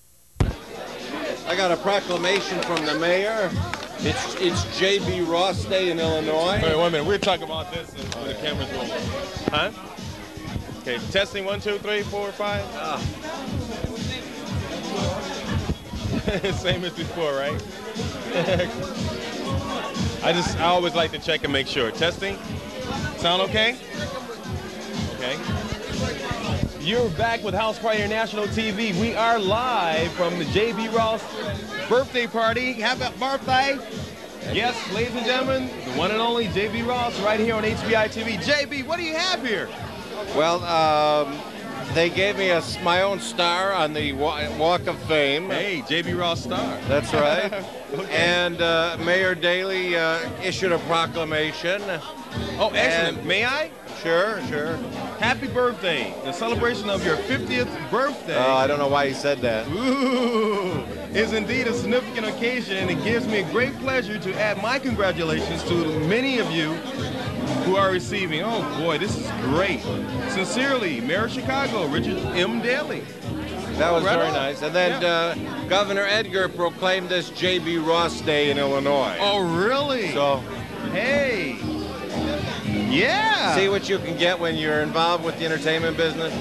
[SPEAKER 9] I got a proclamation from the mayor. It's it's J B Ross Day in Illinois.
[SPEAKER 1] Wait, wait a minute. We're talking about this when the camera's rolling. Huh? Okay, testing one, two, three, four, five. Ah. Same as before, right? I just, I always like to check and make sure. Testing? Sound okay? Okay. You're back with House Party International T V. We are live from the J B Ross birthday party. Happy birthday. Yes, ladies and gentlemen, the one and only J B Ross right here on H B I T V. J B, what do you have here?
[SPEAKER 9] Well, um, they gave me a, my own star on the Walk of Fame.
[SPEAKER 1] Hey, J B Ross star.
[SPEAKER 9] That's right.
[SPEAKER 1] Okay.
[SPEAKER 9] And uh, Mayor Daley uh, issued a proclamation.
[SPEAKER 1] Oh, excellent. And may I?
[SPEAKER 9] Sure, sure.
[SPEAKER 1] Happy birthday. The celebration of your fiftieth birthday.
[SPEAKER 9] Oh, I don't know why he said that.
[SPEAKER 1] Ooh, is indeed a significant occasion, and it gives me a great pleasure to add my congratulations to many of you who are receiving. Oh boy, this is great. Sincerely, Mayor of Chicago, Richard M. Daley.
[SPEAKER 9] That was
[SPEAKER 1] right
[SPEAKER 9] very
[SPEAKER 1] on.
[SPEAKER 9] nice. And then
[SPEAKER 1] Yeah.
[SPEAKER 9] uh, Governor Edgar proclaimed this J B Ross Day in Illinois.
[SPEAKER 1] Oh, really?
[SPEAKER 9] So,
[SPEAKER 1] hey. Yeah.
[SPEAKER 9] see what you can get when you're involved with the entertainment business.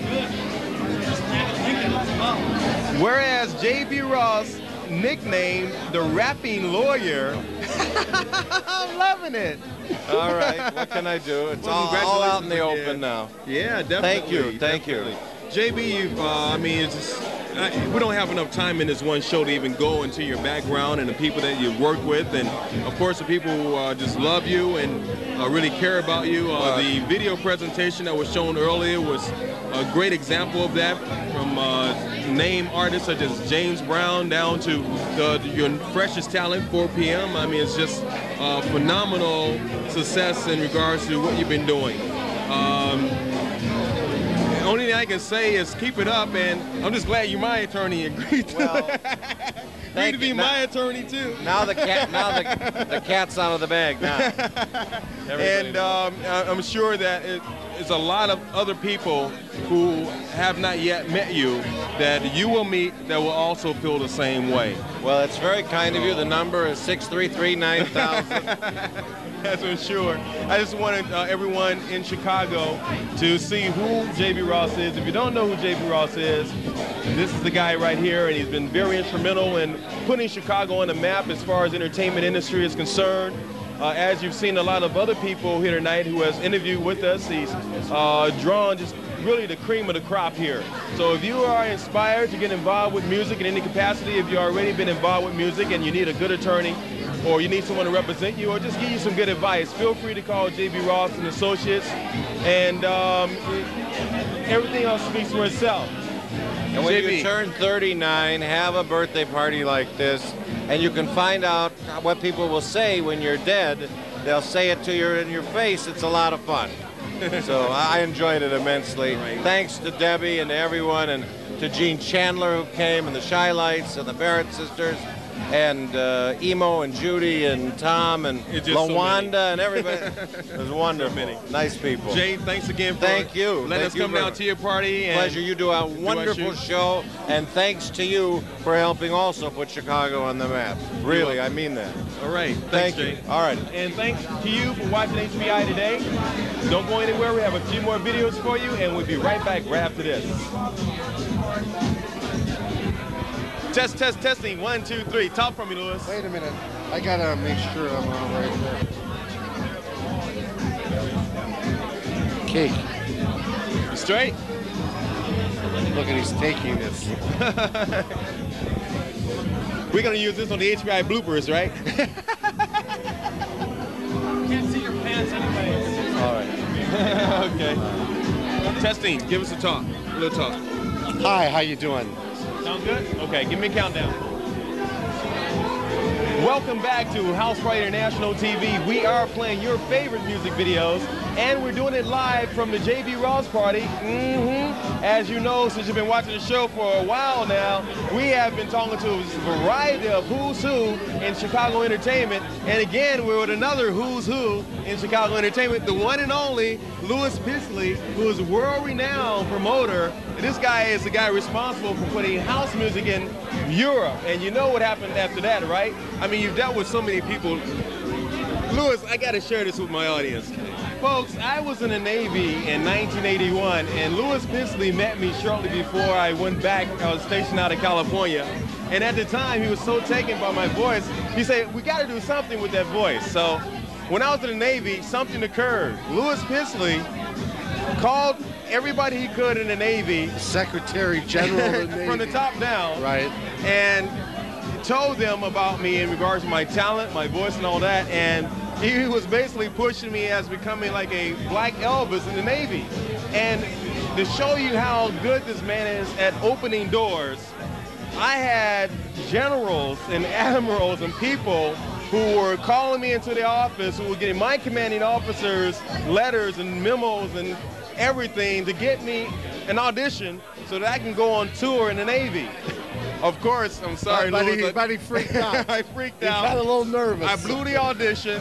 [SPEAKER 1] Whereas J B Ross, nicknamed the rapping lawyer, I'm loving it.
[SPEAKER 9] All right, what can I do? It's
[SPEAKER 1] Well,
[SPEAKER 9] all, all out in the
[SPEAKER 1] congratulations
[SPEAKER 9] open
[SPEAKER 1] again.
[SPEAKER 9] now.
[SPEAKER 1] Yeah, definitely.
[SPEAKER 9] Thank you, thank you.
[SPEAKER 1] definitely. J B, you've, uh, I mean, it's just, I, we don't have enough time in this one show to even go into your background and the people that you work with, and of course the people who uh, just love you and uh, really care about you. Uh, the video presentation that was shown earlier was a great example of that, from uh, name artists such as James Brown down to the, your freshest talent, four P M I mean, it's just uh, phenomenal success in regards to what you've been doing. Um, The only thing I can say is keep it up, and I'm just glad you're my attorney and agreed to,
[SPEAKER 9] Well,
[SPEAKER 1] agreed to be
[SPEAKER 9] you.
[SPEAKER 1] my
[SPEAKER 9] Now-
[SPEAKER 1] attorney too.
[SPEAKER 9] Now the cat, now the, the cat's out of the bag now.
[SPEAKER 1] And um, I- I'm sure that it, it's a lot of other people who have not yet met you that you will meet that will also feel the same way.
[SPEAKER 9] Well, it's very kind of you. The number is six three three, nine thousand.
[SPEAKER 1] That's for sure. I just wanted uh, everyone in Chicago to see who J B Ross is. If you don't know who J B Ross is, this is the guy right here, and he's been very instrumental in putting Chicago on the map as far as entertainment industry is concerned. Uh, as you've seen a lot of other people here tonight who has interviewed with us, he's uh, drawn just really the cream of the crop here. So if you are inspired to get involved with music in any capacity, if you've already been involved with music and you need a good attorney, or you need someone to represent you, or just give you some good advice, feel free to call J B Ross and Associates, and um, everything else speaks for itself.
[SPEAKER 9] And when
[SPEAKER 1] J B.
[SPEAKER 9] you turn thirty-nine, have a birthday party like this, and you can find out what people will say when you're dead. They'll say it to you in your face. It's a lot of fun. So I enjoyed it immensely.
[SPEAKER 1] Right.
[SPEAKER 9] Thanks to Debbie and to everyone, and to Gene Chandler who came, and the Shy Lights and the Barrett sisters. and uh, Emo and Judy and Tom and
[SPEAKER 1] It's just so
[SPEAKER 9] LaWanda
[SPEAKER 1] many.
[SPEAKER 9] and everybody. It was wonderful.
[SPEAKER 1] many.
[SPEAKER 9] Nice people.
[SPEAKER 1] Jay, thanks again for
[SPEAKER 9] Thank you.
[SPEAKER 1] letting
[SPEAKER 9] Thank
[SPEAKER 1] us
[SPEAKER 9] you
[SPEAKER 1] come
[SPEAKER 9] very
[SPEAKER 1] down
[SPEAKER 9] much.
[SPEAKER 1] to your party. And
[SPEAKER 9] Pleasure. You do a
[SPEAKER 1] our
[SPEAKER 9] wonderful
[SPEAKER 1] shoot.
[SPEAKER 9] show, and thanks to you for helping also put Chicago on the map. Really, I mean that.
[SPEAKER 1] All right.
[SPEAKER 9] Thank
[SPEAKER 1] Thanks,
[SPEAKER 9] you.
[SPEAKER 1] Jay.
[SPEAKER 9] All right.
[SPEAKER 1] And thanks to you for watching H B I today. Don't go anywhere. We have a few more videos for you, and we'll be right back right after this. Test, test, testing. One, two, three. Talk from me, Lewis.
[SPEAKER 10] Wait a minute. I gotta make sure I'm on the right there. Cake.
[SPEAKER 1] Straight?
[SPEAKER 10] Look at he's taking this.
[SPEAKER 1] We're gonna use this on the H B I bloopers, right?
[SPEAKER 8] Can't see your pants anyway.
[SPEAKER 10] All right.
[SPEAKER 1] Okay. Testing. Give us a talk. A little talk.
[SPEAKER 10] Hi, how you doing?
[SPEAKER 1] Sound good? Okay, give me a countdown. Welcome back to House Party International T V. We are playing your favorite music videos, and we're doing it live from the J B Ross Party. Mm-hmm. As you know, since you've been watching the show for a while now, we have been talking to a variety of who's who in Chicago entertainment. And again, we're with another who's who in Chicago entertainment, the one and only Louis Pisley, who is a world-renowned promoter. And this guy is the guy responsible for putting house music in Europe. And you know what happened after that, right? I mean, you've dealt with so many people. Louis, I got to share this with my audience. Folks, I was in the Navy in nineteen eighty-one, and Louis Pisley met me shortly before I went back. I was stationed out of California. And at the time, he was so taken by my voice, he said, we got to do something with that voice. So when I was in the Navy, something occurred. Louis Pisley called everybody he could in the Navy.
[SPEAKER 10] Secretary General of the Navy.
[SPEAKER 1] From the top down.
[SPEAKER 10] Right.
[SPEAKER 1] And told them about me in regards to my talent, my voice, and all that. And he was basically pushing me as becoming like a black Elvis in the Navy. And to show you how good this man is at opening doors, I had generals and admirals and people who were calling me into the office, who were getting my commanding officers letters and memos and everything to get me an audition so that I can go on tour in the Navy. Of course, I'm sorry,
[SPEAKER 10] but,
[SPEAKER 1] Louis,
[SPEAKER 10] he, but he freaked out.
[SPEAKER 1] I freaked
[SPEAKER 10] he
[SPEAKER 1] out.
[SPEAKER 10] He got a little nervous.
[SPEAKER 1] I blew the audition.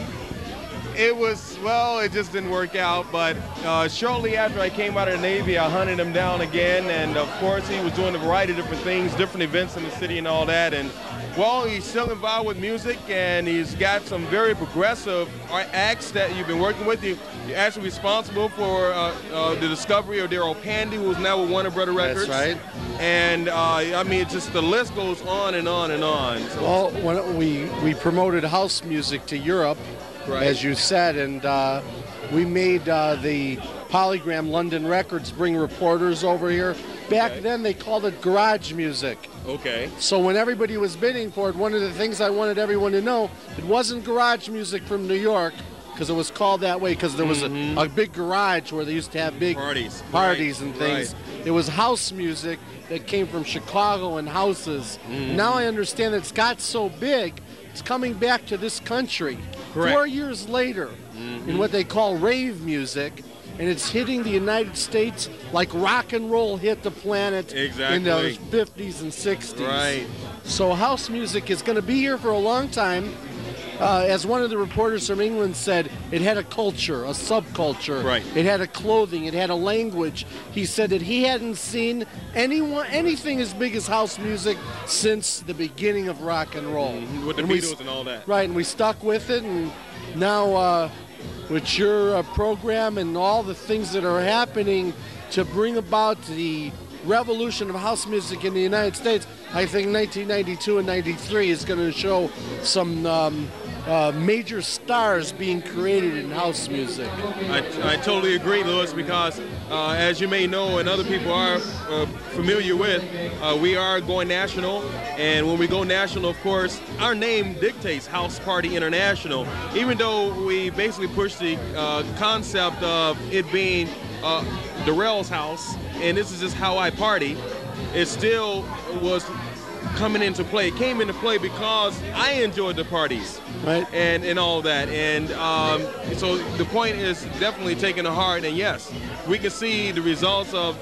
[SPEAKER 1] It was, well, it just didn't work out, but uh, shortly after I came out of the Navy, I hunted him down again, and of course he was doing a variety of different things, different events in the city and all that, and well, he's still involved with music, and he's got some very progressive acts that you've been working with. You're actually responsible for uh, uh, the discovery of Daryl Pandy, who's now with Warner Brother Records.
[SPEAKER 10] That's right.
[SPEAKER 1] And uh, I mean, it's just the list goes on and on and on. So,
[SPEAKER 10] well, when we, we promoted house music to Europe, right, as you said, and uh, we made uh, the Polygram London Records bring reporters over here. Back okay. then, they called it garage music.
[SPEAKER 1] Okay.
[SPEAKER 10] So when everybody was bidding for it, one of the things I wanted everyone to know, it wasn't garage music from New York, because it was called that way because there was mm-hmm. a, a big garage where they used to have big
[SPEAKER 1] parties,
[SPEAKER 10] parties
[SPEAKER 1] right.
[SPEAKER 10] and things.
[SPEAKER 1] Right.
[SPEAKER 10] It was house music that came from Chicago and houses. Mm-hmm. Now I understand that it's got so big, it's coming back to this country.
[SPEAKER 1] Correct.
[SPEAKER 10] Four years later, mm-hmm. in what they call rave music, and it's hitting the United States like rock and roll hit the planet
[SPEAKER 1] exactly.
[SPEAKER 10] in the fifties and sixties.
[SPEAKER 1] Right.
[SPEAKER 10] So house music is going to be here for a long time. Uh, as one of the reporters from England said, it had a culture, a subculture.
[SPEAKER 1] Right.
[SPEAKER 10] It had a clothing. It had a language. He said that he hadn't seen anyone anything as big as house music since the beginning of rock and roll.
[SPEAKER 1] Mm-hmm. With the
[SPEAKER 10] and
[SPEAKER 1] Beatles
[SPEAKER 10] we,
[SPEAKER 1] and all that.
[SPEAKER 10] Right, and we stuck with it, and now uh, with your uh, program and all the things that are happening to bring about the revolution of house music in the United States, I think nineteen ninety-two and ninety-three is going to show some um, uh, major stars being created in house music.
[SPEAKER 1] I, I totally agree, Louis, because uh, as you may know and other people are uh, familiar with, uh, we are going national, and when we go national, of course, our name dictates House Party International, even though we basically push the uh, concept of it being uh, Darrell's house, and this is just how I party. It still was coming into play. It came into play because I enjoyed the parties,
[SPEAKER 10] right,
[SPEAKER 1] and and all that. And um, so the point is definitely taken to heart. And yes, we can see the results of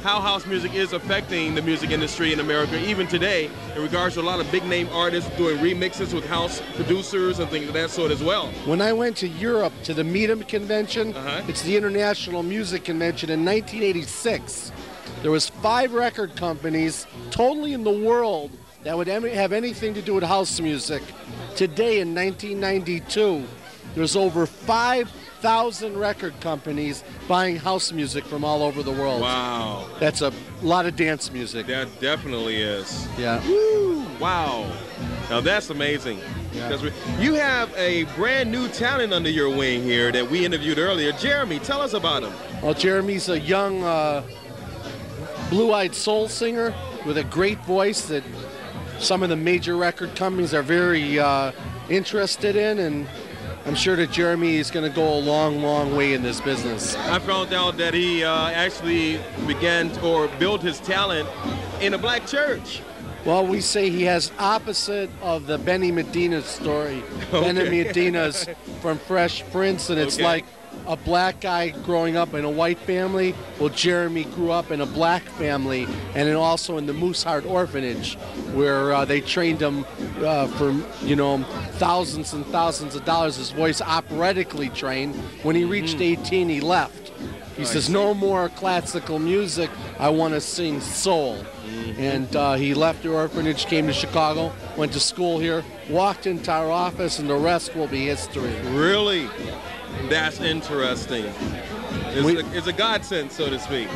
[SPEAKER 1] how house music is affecting the music industry in America, even today, in regards to a lot of big-name artists doing remixes with house producers and things of that sort as well.
[SPEAKER 10] When I went to Europe to the MIDEM convention,
[SPEAKER 1] Uh-huh.
[SPEAKER 10] it's the International Music Convention in nineteen eighty-six, there was five record companies totally in the world that would em- have anything to do with house music. Today in nineteen ninety-two, there's over five thousand record companies buying house music from all over the world.
[SPEAKER 1] Wow.
[SPEAKER 10] That's a lot of dance music.
[SPEAKER 1] That definitely is.
[SPEAKER 10] Yeah.
[SPEAKER 1] Woo! Wow. Now that's amazing.
[SPEAKER 10] Yeah.
[SPEAKER 1] Because we, you have a brand new talent under your wing here that we interviewed earlier. Jeremy, tell us about him.
[SPEAKER 10] Well, Jeremy's a young, uh, blue-eyed soul singer with a great voice that some of the major record companies are very uh, interested in, and I'm sure that Jeremy is going to go a long, long way in this business.
[SPEAKER 1] I found out that he uh, actually began to, or built his talent in a black church.
[SPEAKER 10] Well, we say he has opposite of the Benny Medina story.
[SPEAKER 1] Okay.
[SPEAKER 10] Benny Medina's from Fresh Prince, and it's
[SPEAKER 1] Okay.
[SPEAKER 10] like a black guy growing up in a white family. Well, Jeremy grew up in a black family, and then also in the Mooseheart Orphanage, where uh, they trained him uh, for, you know, thousands and thousands of dollars. His voice operatically trained. When he reached eighteen, he left. He
[SPEAKER 1] I
[SPEAKER 10] says,
[SPEAKER 1] see.
[SPEAKER 10] no more classical music, I want to sing soul. And uh, he left the orphanage, came to Chicago, went to school here, walked into our office, and the rest will be history.
[SPEAKER 1] Really? That's interesting. It's,
[SPEAKER 10] We-
[SPEAKER 1] a, it's a godsend, so to speak.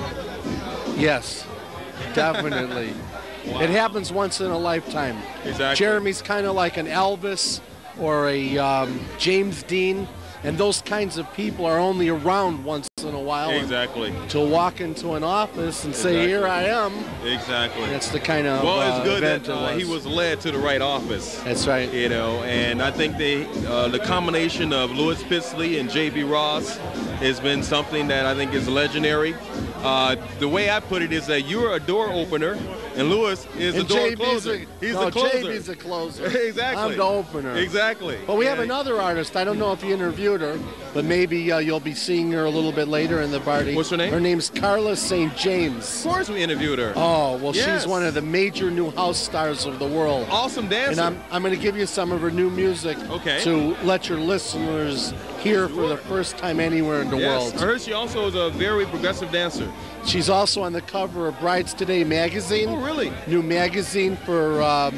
[SPEAKER 10] Yes, definitely.
[SPEAKER 1] Wow.
[SPEAKER 10] It happens once in a lifetime.
[SPEAKER 1] Exactly.
[SPEAKER 10] Jeremy's kind of like an Elvis or a um, James Dean, and those kinds of people are only around once in a while. and
[SPEAKER 1] Exactly.
[SPEAKER 10] To walk into an office and say,
[SPEAKER 1] Exactly.
[SPEAKER 10] here I am,
[SPEAKER 1] Exactly.
[SPEAKER 10] that's the kind of
[SPEAKER 1] Well,
[SPEAKER 10] uh,
[SPEAKER 1] it's good
[SPEAKER 10] event
[SPEAKER 1] that uh,
[SPEAKER 10] it
[SPEAKER 1] he was led to the right office.
[SPEAKER 10] That's right.
[SPEAKER 1] You know, and I think they, uh, the combination of Louis Pisley and J B. Ross has been something that I think is legendary. Uh, the way I put it is that you're a door opener, and Louis is
[SPEAKER 10] And
[SPEAKER 1] the door
[SPEAKER 10] J B's
[SPEAKER 1] closer.
[SPEAKER 10] a-
[SPEAKER 1] He's
[SPEAKER 10] no,
[SPEAKER 1] the closer.
[SPEAKER 10] J B's a closer.
[SPEAKER 1] Exactly.
[SPEAKER 10] I'm the opener.
[SPEAKER 1] Exactly.
[SPEAKER 10] But we have
[SPEAKER 1] Yeah.
[SPEAKER 10] another artist. I don't know if you interviewed her, but maybe uh, you'll be seeing her a little bit later in the party.
[SPEAKER 1] What's her name?
[SPEAKER 10] Her name's Carla Saint James.
[SPEAKER 1] Of course we interviewed her.
[SPEAKER 10] Oh, well,
[SPEAKER 1] Yes.
[SPEAKER 10] she's one of the major new house stars of the world.
[SPEAKER 1] Awesome dancer.
[SPEAKER 10] And I'm, I'm going to give you some of her new music
[SPEAKER 1] Okay.
[SPEAKER 10] to let your listeners hear for the first time anywhere in the
[SPEAKER 1] yes.
[SPEAKER 10] world.
[SPEAKER 1] I heard she also is a very progressive dancer.
[SPEAKER 10] She's also on the cover of Brides Today magazine.
[SPEAKER 1] Oh, really?
[SPEAKER 10] New magazine for um,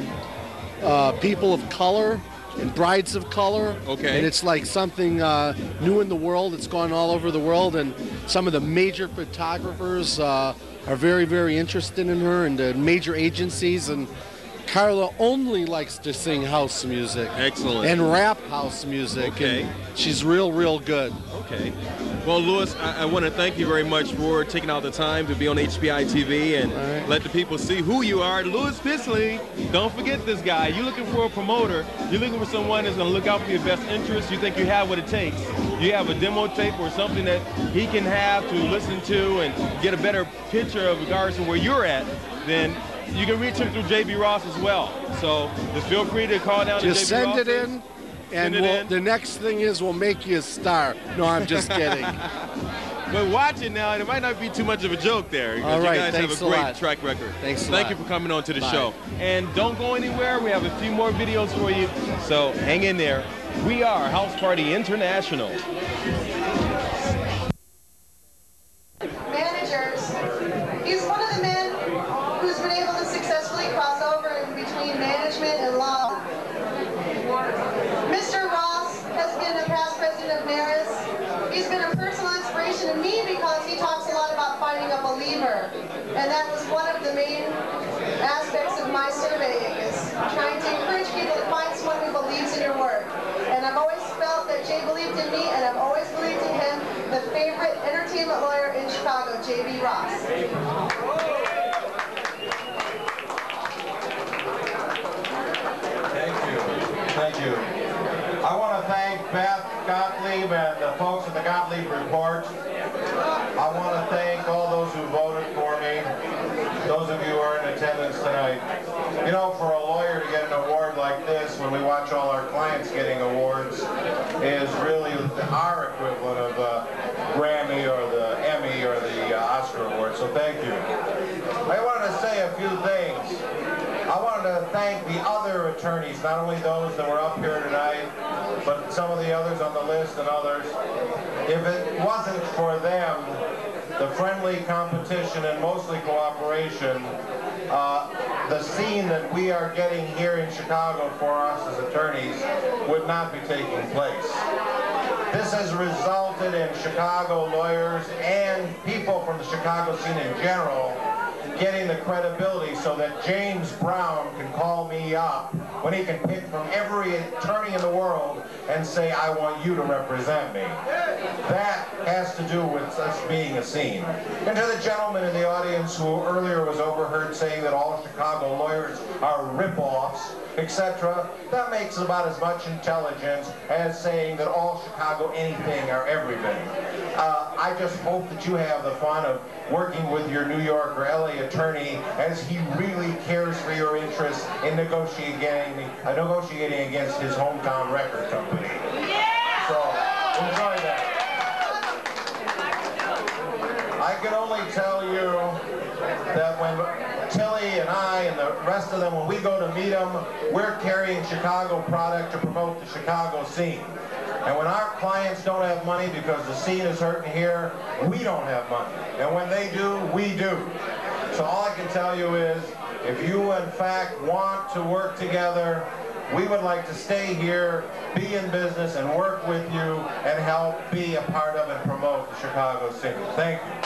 [SPEAKER 10] uh, people of color and brides of color.
[SPEAKER 1] Okay.
[SPEAKER 10] And it's like something uh, new in the world. It's gone all over the world, and some of the major photographers uh, are very, very interested in her, and the major agencies. And Carla only likes to sing house music.
[SPEAKER 1] Excellent.
[SPEAKER 10] And rap house music.
[SPEAKER 1] Okay.
[SPEAKER 10] And she's real, real good.
[SPEAKER 1] Okay. Well, Louis, I, I want to thank you very much for taking out the time to be on H P I T V and
[SPEAKER 10] right.
[SPEAKER 1] let the people see who you are. Louis Pisley, don't forget this guy. You're looking for a promoter. You're looking for someone that's going to look out for your best interests. You think you have what it takes. You have a demo tape or something that he can have to listen to and get a better picture of regards to where you're at, then you can reach him through J B. Ross as well. So just feel free to call down
[SPEAKER 10] Just
[SPEAKER 1] to J B.
[SPEAKER 10] send
[SPEAKER 1] Ross.
[SPEAKER 10] it in, and
[SPEAKER 1] Send it
[SPEAKER 10] we'll,
[SPEAKER 1] in.
[SPEAKER 10] the next thing is we'll make you a star. No, I'm just kidding.
[SPEAKER 1] But watch it now. It might not be too much of a joke there. Because
[SPEAKER 10] All right,
[SPEAKER 1] you guys
[SPEAKER 10] thanks
[SPEAKER 1] have a
[SPEAKER 10] a
[SPEAKER 1] great
[SPEAKER 10] lot.
[SPEAKER 1] track record.
[SPEAKER 10] Thanks a
[SPEAKER 1] Thank
[SPEAKER 10] lot.
[SPEAKER 1] you for coming on to the
[SPEAKER 10] Bye.
[SPEAKER 1] show. And don't go anywhere. We have a few more videos for you. So hang in there. We are House Party International.
[SPEAKER 11] Managers. He's one of the men who's been able to successfully cross over in between management and law. Mister Ross has been a past president of Maris. He's been a personal inspiration to me because he talks a lot about finding a believer. And that was one of the main aspects of my surveying, is trying to encourage people to find someone who believes in your work. And I've always felt that Jay believed in me, and I've always believed in him, the favorite entertainment lawyer in Chicago, J B. Ross.
[SPEAKER 5] Thank you. Thank you. I want to thank Beth Gottlieb and the folks at the Gottlieb Report. I want to thank all those who voted for me, those of you who are in attendance tonight. You know, for a lawyer to get an award like this, when we watch all our clients getting awards, is really our equivalent of the Grammy or the Emmy or the uh, Oscar award. So thank you. I wanted to say a few things. I wanted to thank the other attorneys, not only those that were up here tonight, but some of the others on the list and others. If it wasn't for them, the friendly competition and mostly cooperation, uh, the scene that we are getting here in Chicago for us as attorneys would not be taking place. This has resulted in Chicago lawyers and people from the Chicago scene in general getting the credibility so that James Brown can call me up when he can pick from every attorney in the world and say, I want you to represent me. That has to do with us being a scene. And to the gentleman in the audience who earlier was overheard saying that all Chicago lawyers are rip-offs, et cetera, that makes about as much intelligence as saying that all Chicago anything are everything. Uh, I just hope that you have the fun of working with your New York or L A attorney as he really cares for your interests in negotiating, uh, negotiating against his hometown record company. Yeah! So, enjoy that. I can only tell you that when Tilly and I and the rest of them, when we go to meet them, we're carrying Chicago product to promote the Chicago scene. And when our clients don't have money because the scene is hurting here, we don't have money. And when they do, we do. So all I can tell you is, if you in fact want to work together, we would like to stay here, be in business, and work with you, and help be a part of and promote the Chicago scene. Thank you.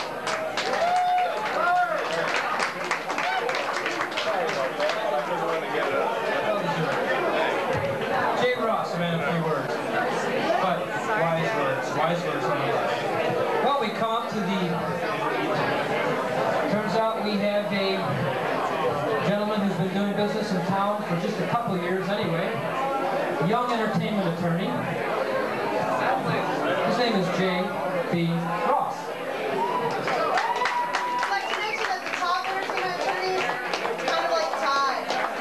[SPEAKER 12] Jay Ross, a man of few words. But wise words, wise words. Well, we come up to the, turns out we have a gentleman who's been doing business in town for just a couple of years anyway, a young entertainment attorney. His name is Jay B. Ross.
[SPEAKER 11] I'd like to mention that the top entertainment attorneys kind of like Ty.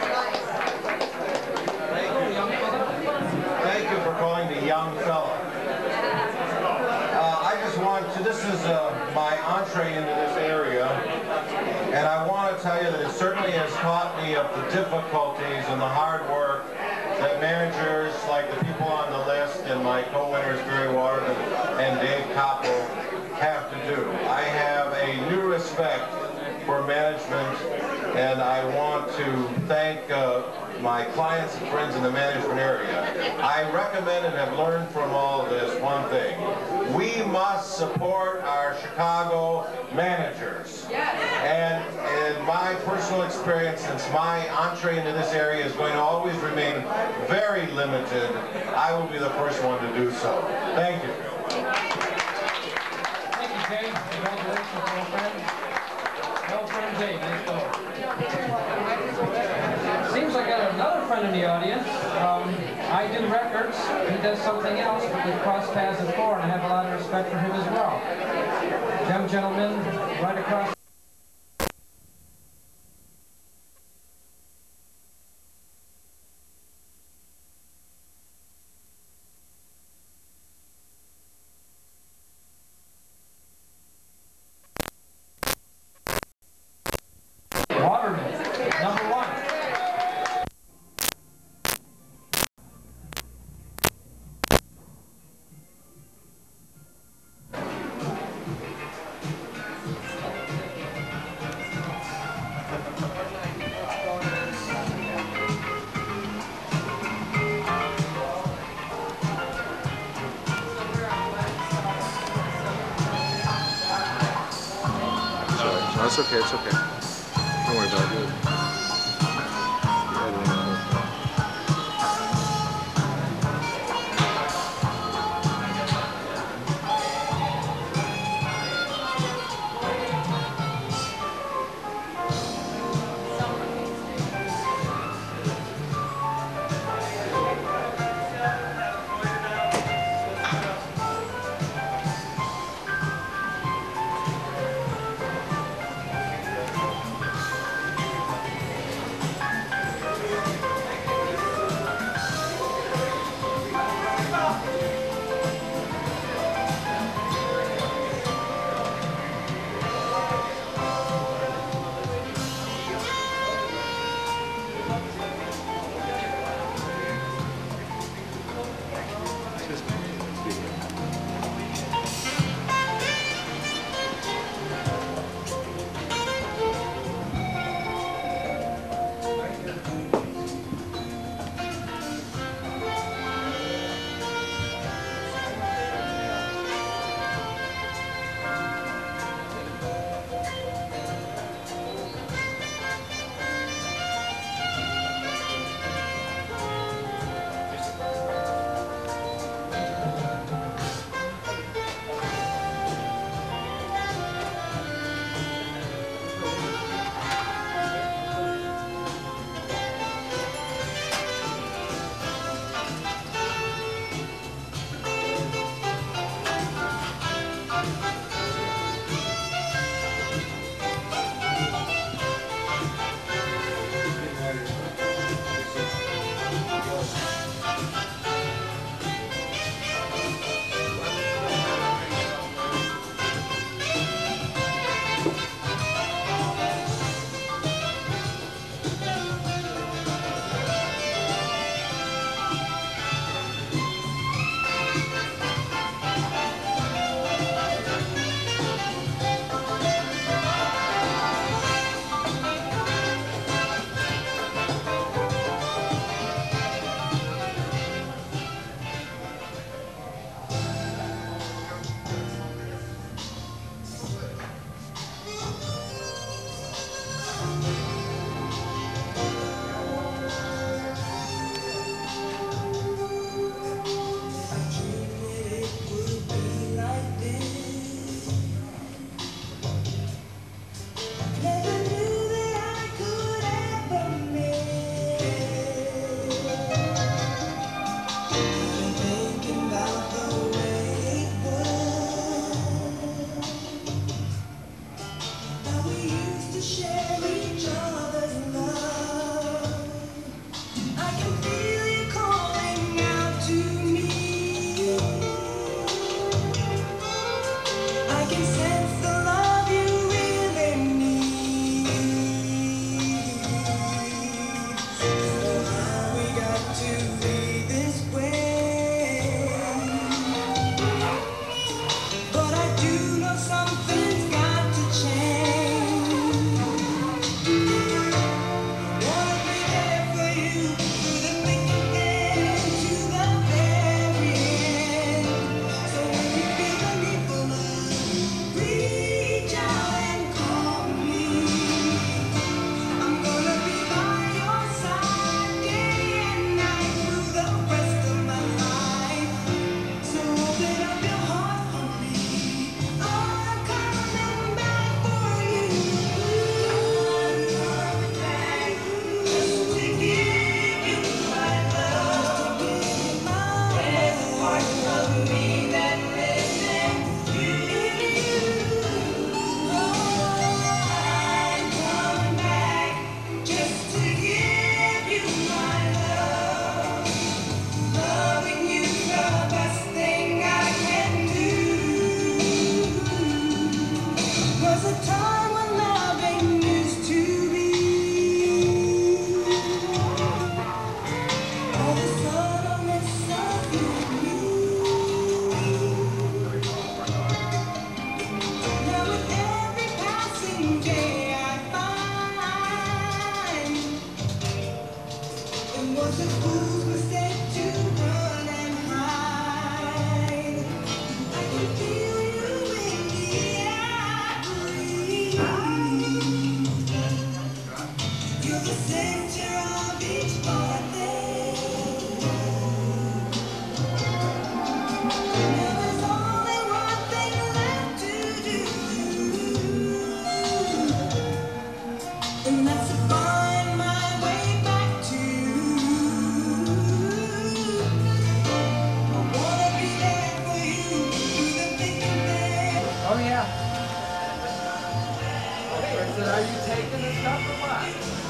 [SPEAKER 5] Thank you for calling the young fella. Uh, I just want to, this is uh, my entree into this area, and I want to tell you that it certainly has taught me of the difficulties and the hard work that managers like the people on the list and my co-winners Barry Waterman and Dave Koppel have to do. I have a new respect for management, and I want to thank uh, my clients and friends in the management area. I recommend and have learned from all of this one thing. We must support our Chicago managers. And in my personal experience, since my entree into this area is going to always remain very limited, I will be the first one to do so. Thank you.
[SPEAKER 12] Thank you, Jay. Congratulations, old friend. Old friend Jay, nice go. Seems I got another friend in the audience. Um, I do records. He does something else, but we've crossed paths before, and I have a lot of respect for him as well. Young gentleman, right across. Waterman, number one.
[SPEAKER 13] Sorry. No, it's okay, it's okay. Don't worry about it.
[SPEAKER 12] taking the stuff or what?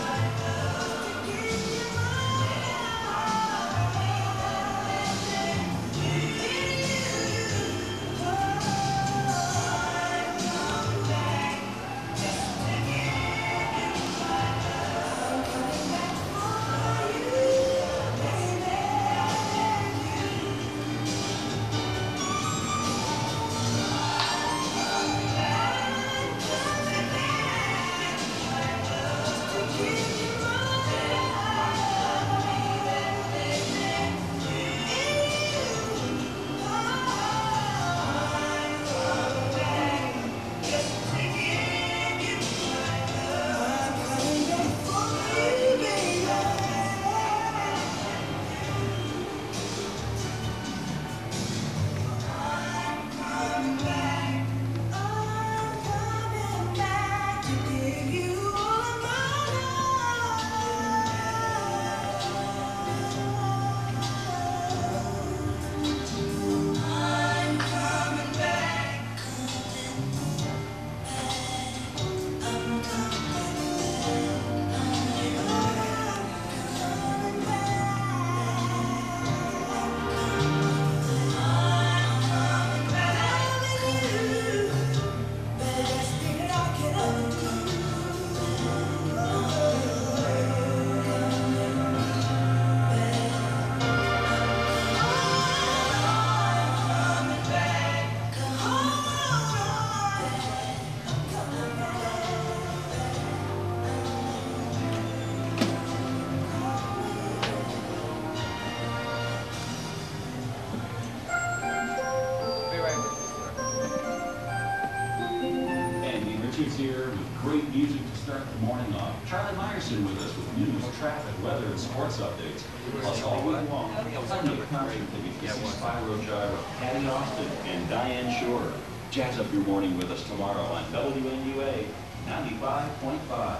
[SPEAKER 14] Richie's here with great music to start the morning off. Charlie Meyerson with us with news, traffic, weather, and sports updates. Plus, all week long, plenty of concert tickets to see Spyro Gyra, Patty Austin, and Diane Shore. Jazz up your morning with us tomorrow on W N U A ninety-five point five.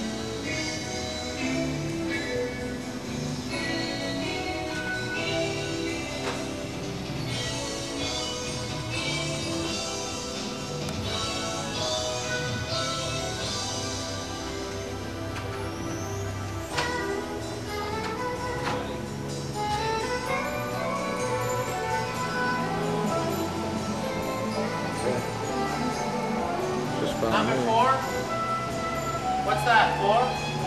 [SPEAKER 12] Number four? What's that, four?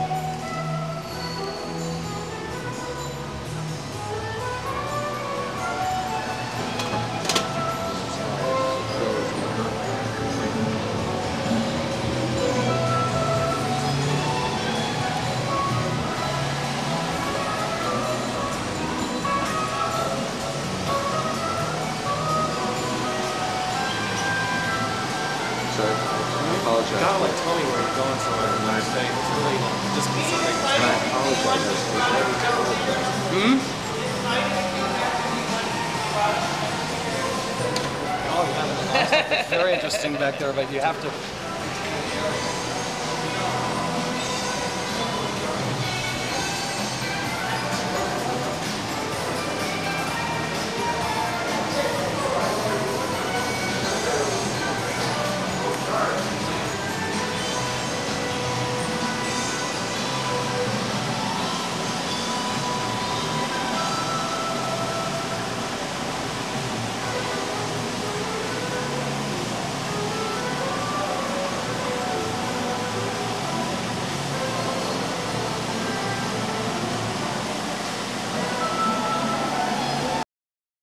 [SPEAKER 13] You gotta like tell me where you're going somewhere when I say it's really just specific. And I apologize. Hmm? Oh yeah, that's very interesting back there, but you have to